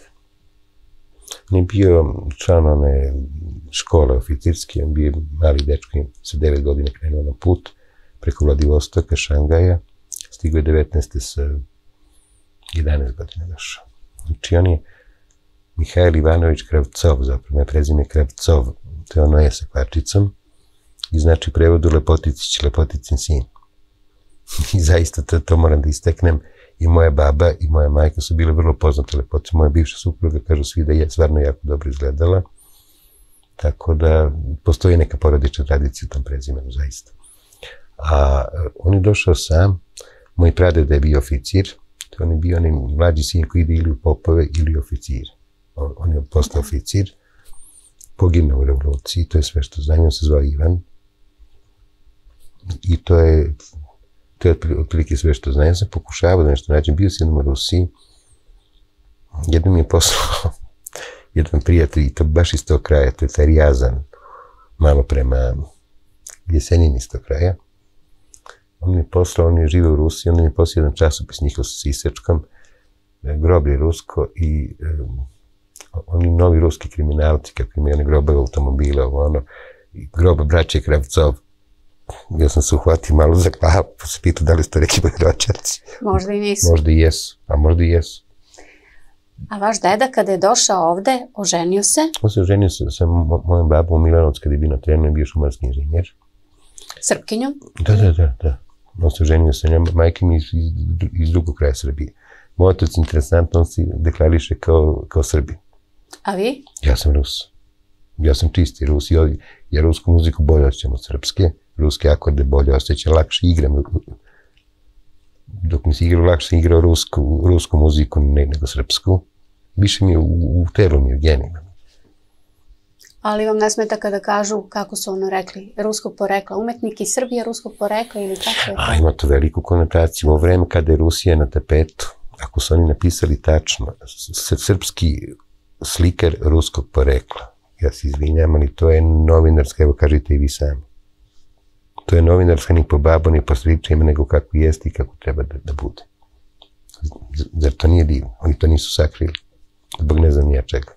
On je bio član one škole oficirske, on bio mali dečko i sa 9 godina krenuo na put preko Vladivostoka, Šangaja, stigo je 19. sa 11 godina došao. Znači on je Mihajl Ivanović Kravcov, zapravo je prezime Kravcov, to je ono je sa kvačicom i znači u prevodu Lepoticić, Lepoticin sin. I zaista to moram da isteknem. I moja baba i moja majka su bile vrlo poznate lepotice. Moja bivša supruga, kažu svi da je stvarno jako dobro izgledala. Tako da postoji neka porodična tradicija u tom prezimenu, zaista. A on je došao sam, moj pradeda je bio oficir, on je bio onaj mlađi sin koji ide ili u popove ili u oficir. On je postao oficir, poginuo u revoluciji, to je sve što znam, on se zvao Ivan. I to je otprilike sve što znam. Ja sam pokušavao da nešto nađem, bio sam u Rusiji, jednom mi je poslao jedan prijatelj, i to baš iz tog kraja, to je taj Rijazan, malo prema Jesenin iz tog kraja. On mi je poslao, on je živio u Rusiji, on mi je poslao jedan časopis njihov sa Sisečkom, Groblje rusko i oni novi ruski kriminalci, kako imaju one grobove automobile, ono, groba braće Kravcov. ja sam se uhvatio malo za glavu, pa se pitao da li ste neki moji rođaci. Možda i nisu. Možda i jesu, a možda i jesu. A vaš deda kada je došao ovde, oženio se? On se oženio sa mojom babom u Milanovcu kada je bio na trenu i bio šumarski inženjer. Srpkinjom? Da. On se oženio sa njom, majke mi iz drugog kraja Srbije. Moj otac, interesantno, on se deklariše kao Srbi. A vi? Ja sam Rus. Ja sam čisti Rus. Ja rusku muziku bolje osjećam od srpske. Ruske akorde bolje osjećam, lakše igram. Dok mi se igrao, lakše igrao rusku muziku nego srpsku. Više mi je u telu, mi je u genima. Ali vam ne smeta kada kažu, kako su ono rekli, ruskog porekla, umetnik iz Srbije ruskog porekla ili kako je to? A ima to veliku konotaciju. U vreme kada je Rusija na tapetu, ako su oni napisali tačno, srpski slikar ruskog porekla, ja se izvinjam, ali to je novinarska, evo kažite i vi sami. To je novinarska ni po babo, ni po stričima, nego kako jeste i kako treba da bude. Zar to nije divno? Oni to nisu sakrili. Zbog ne znam nija čega.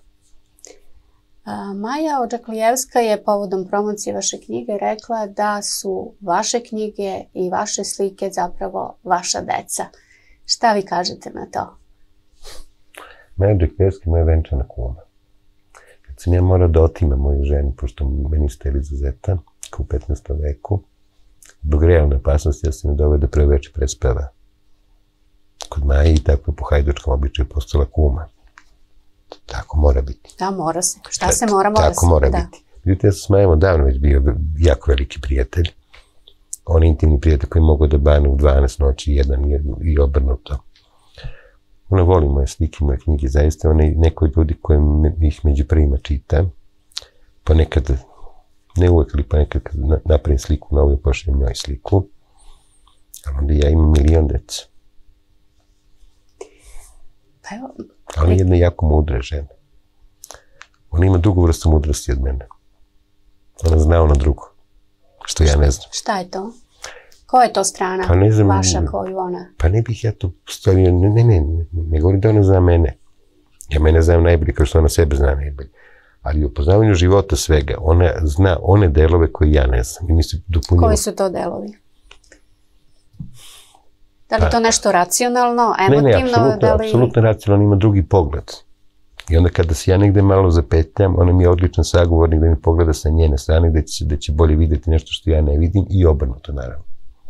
Maja Odžaklijevska je povodom promocije vaše knjige rekla da su vaše knjige i vaše slike zapravo vaša deca. Šta vi kažete na to? Maja Odžaklijevska je moja venčana kuma. Kad sam ja morao da otimam moju ženu, pošto meni ste Elizaveta, kao u 15. veku, zbog realne opasnosti, ja sam je doveo da prvo veče prespeva kod Maje i tako po hajdučkom običaju postala kuma. Tako mora biti. Da, mora se. Šta se mora se. Tako mora biti. Međutim, ja sam s Majom odavno već bio jako veliki prijatelj. On je intimni prijatelj koji mogu da bane u 12 noći jedan i obrnuto. Ona voli moje slike, moje knjige, zaista. Ona je neko od ljudi koji ih među prvima čita. Ponekad, ne uvek, ali ponekad kad napravim sliku novu, pošaljem njoj sliku. Ali onda ja imam milion deca. Ali je jedna jako mudra žena. Ona ima drugu vrstu mudrosti od mene. Ona zna ono drugo, što ja ne znam. Šta je to? Koja je to strana vaša koju ona? Pa ne bih ja to postavio, ne govorim da ona zna mene. Ja mene znam najbolje, kao što ona sebe zna najbolje. Ali u poznavanju života svega, ona zna one delove koje ja ne znam. Koji su to delovi? Da li to nešto racionalno, emotivno? Ne, apsolutno racionalno, ima drugi pogled. I onda kada se ja negde malo zapetljam, ona mi je odličan sagovornik da mi pogleda sa njene strane, da će bolje vidjeti nešto što ja ne vidim i obrnuto, naravno.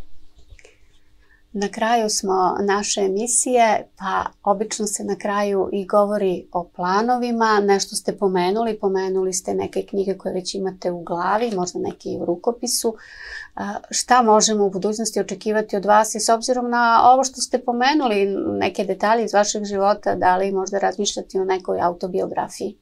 Na kraju smo naše emisije, pa obično se na kraju i govori o planovima. Nešto ste pomenuli ste neke knjige koje već imate u glavi, možda neke i u rukopisu. Šta možemo u budućnosti očekivati od vas i s obzirom na ovo što ste pomenuli, neke detalje iz vašeg života, da li možda razmišljati o nekoj autobiografiji?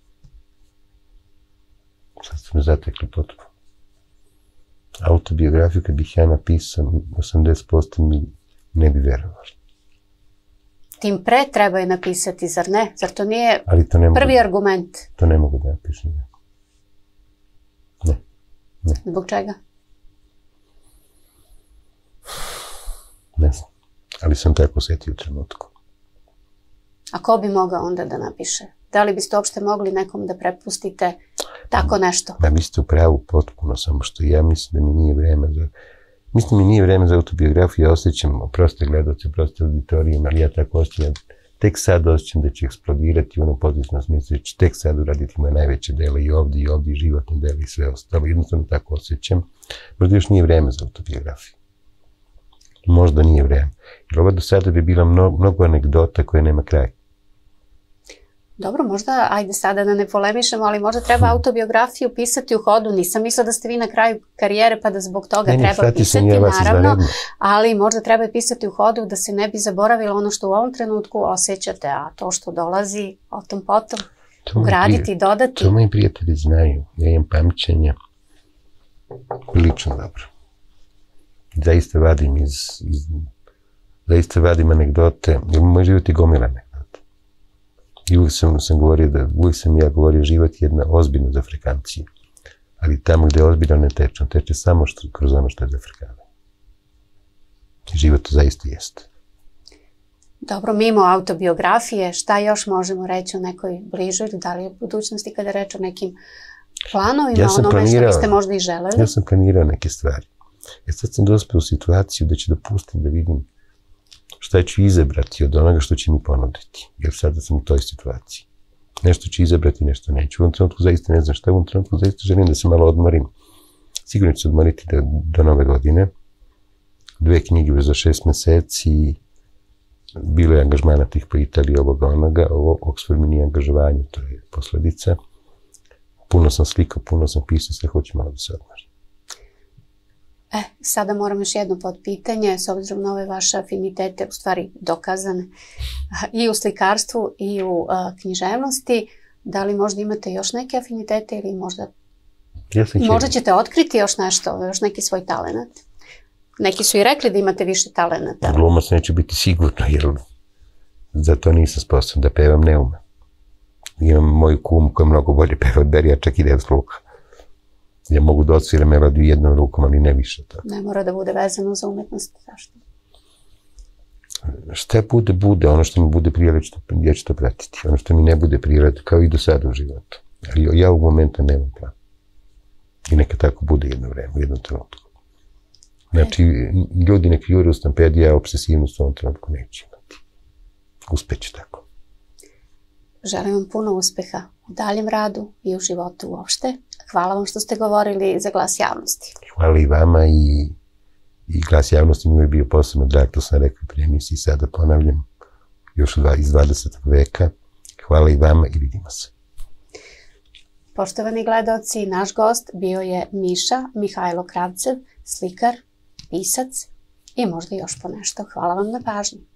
Sad ste me zatekli potpuno. Autobiografiju kad bih ja napisao 80% mi ne bi verovali. Tim pre treba je napisati, zar ne? Zar to nije prvi argument? To ne mogu da napišem. Ne. Zbog čega? Ne znam, ali sam tako osjetio u trenutku. A ko bi mogao onda da napiše? Da li biste uopšte mogli nekom da prepustite tako nešto? Da, vi ste u pravu potpuno, samo što ja mislim da mi nije vreme za autobiografiju. Ja osjećam, proste gledalce, proste auditorijem, ali ja tako osjećam, tek sad osjećam da će eksplodirati u onom pozitivnom smislu, da će tek sad uraditi moje najveće dela i ovdje, i životne dela i sve ostalo. Jednostavno tako osjećam. Možda još nije vreme za autobiografiju. Možda nije vreme. Jer ovo do sada bi bila mnogo anegdota koje nema kraja. Dobro, možda, ajde sada da ne polemišemo, ali možda treba autobiografiju pisati u hodu. Nisam mislila da ste vi na kraju karijere pa da zbog toga treba pisati, naravno, ali možda treba pisati u hodu da se ne bi zaboravilo ono što u ovom trenutku osjećate, a to što dolazi o tom potom, ugraditi, dodati. To moji prijatelji znaju. Ja imam pamćenje prilično dobro. Zaista vadim anegdote, moj život je gomila anegdote. I uvijek sam ja govorio život je jedna ozbiljna za Afrikancije. Ali tamo gde je ozbiljno ne teče, on teče samo kroz ono što je za Afrikane. Život to zaista jeste. Dobro, mimo autobiografije, šta još možemo reći o nekoj bližoj, da li je budućnosti kada reč o nekim planovima, onome što biste možda i želeli? Ja sam planirao neke stvari. Sad sam dospeo u situaciju da ću da pustim da vidim šta ću izabrati od onoga što će mi ponuditi. Jer sada sam u toj situaciji. Nešto ću izabrati, nešto neću. U ovom trenutku zaista ne znam šta. U ovom trenutku zaista želim da se malo odmorim. Sigurno ću se odmoriti do nove godine. 2 knjige već za 6 meseci. Bilo je angažmana tih po Italiji, ovoga onoga. Oxford mi nije angažovanje, to je posledica. Puno sam slikao, puno sam pisao, sve hoću malo da se odmorim. Sada moram još jedno podpitanje, s obzirom na ove vaše afinitete, u stvari dokazane, i u slikarstvu i u književnosti. Da li možda imate još neke afinitete ili možda ćete otkriti još nešto, još neki svoj talent? Neki su i rekli da imate više talenta. Glumac neće biti sigurno, jer za to nisam sposoban da pevam, ne umem. Imam moju kumu koja mnogo bolje peva od Berija, čak i 9 sluha. Ja mogu da odsviram melodiju jednom rukom, ali ne više. Ne mora da bude vezano za umetnost, zašto? Šta bude, bude. Ono što mi bude prijelo, ja ću to pratiti. Ono što mi ne bude prijelo, kao i do sada u životu. Ali ja ovog momenta nemam plan. I neka tako bude jedno vreme, u jednom trenutku. Znači, ljudi neka jure u stampediju, ja obsesivnost u ovom trenutku neću imati. Uspeću tako. Želim vam puno uspeha u daljem radu i u životu uopšte. Hvala vam što ste govorili za Glas javnosti. Hvala i vama i Glas javnosti mi je bio posebno drag, to sam rekao pri emisiji, sada ponavljam, još iz 20. veka. Hvala i vama i vidimo se. Poštovani gledaoci, naš gost bio je Miša Mihajlo Kravcev, slikar, pisac i možda još po nešto. Hvala vam na pažnji.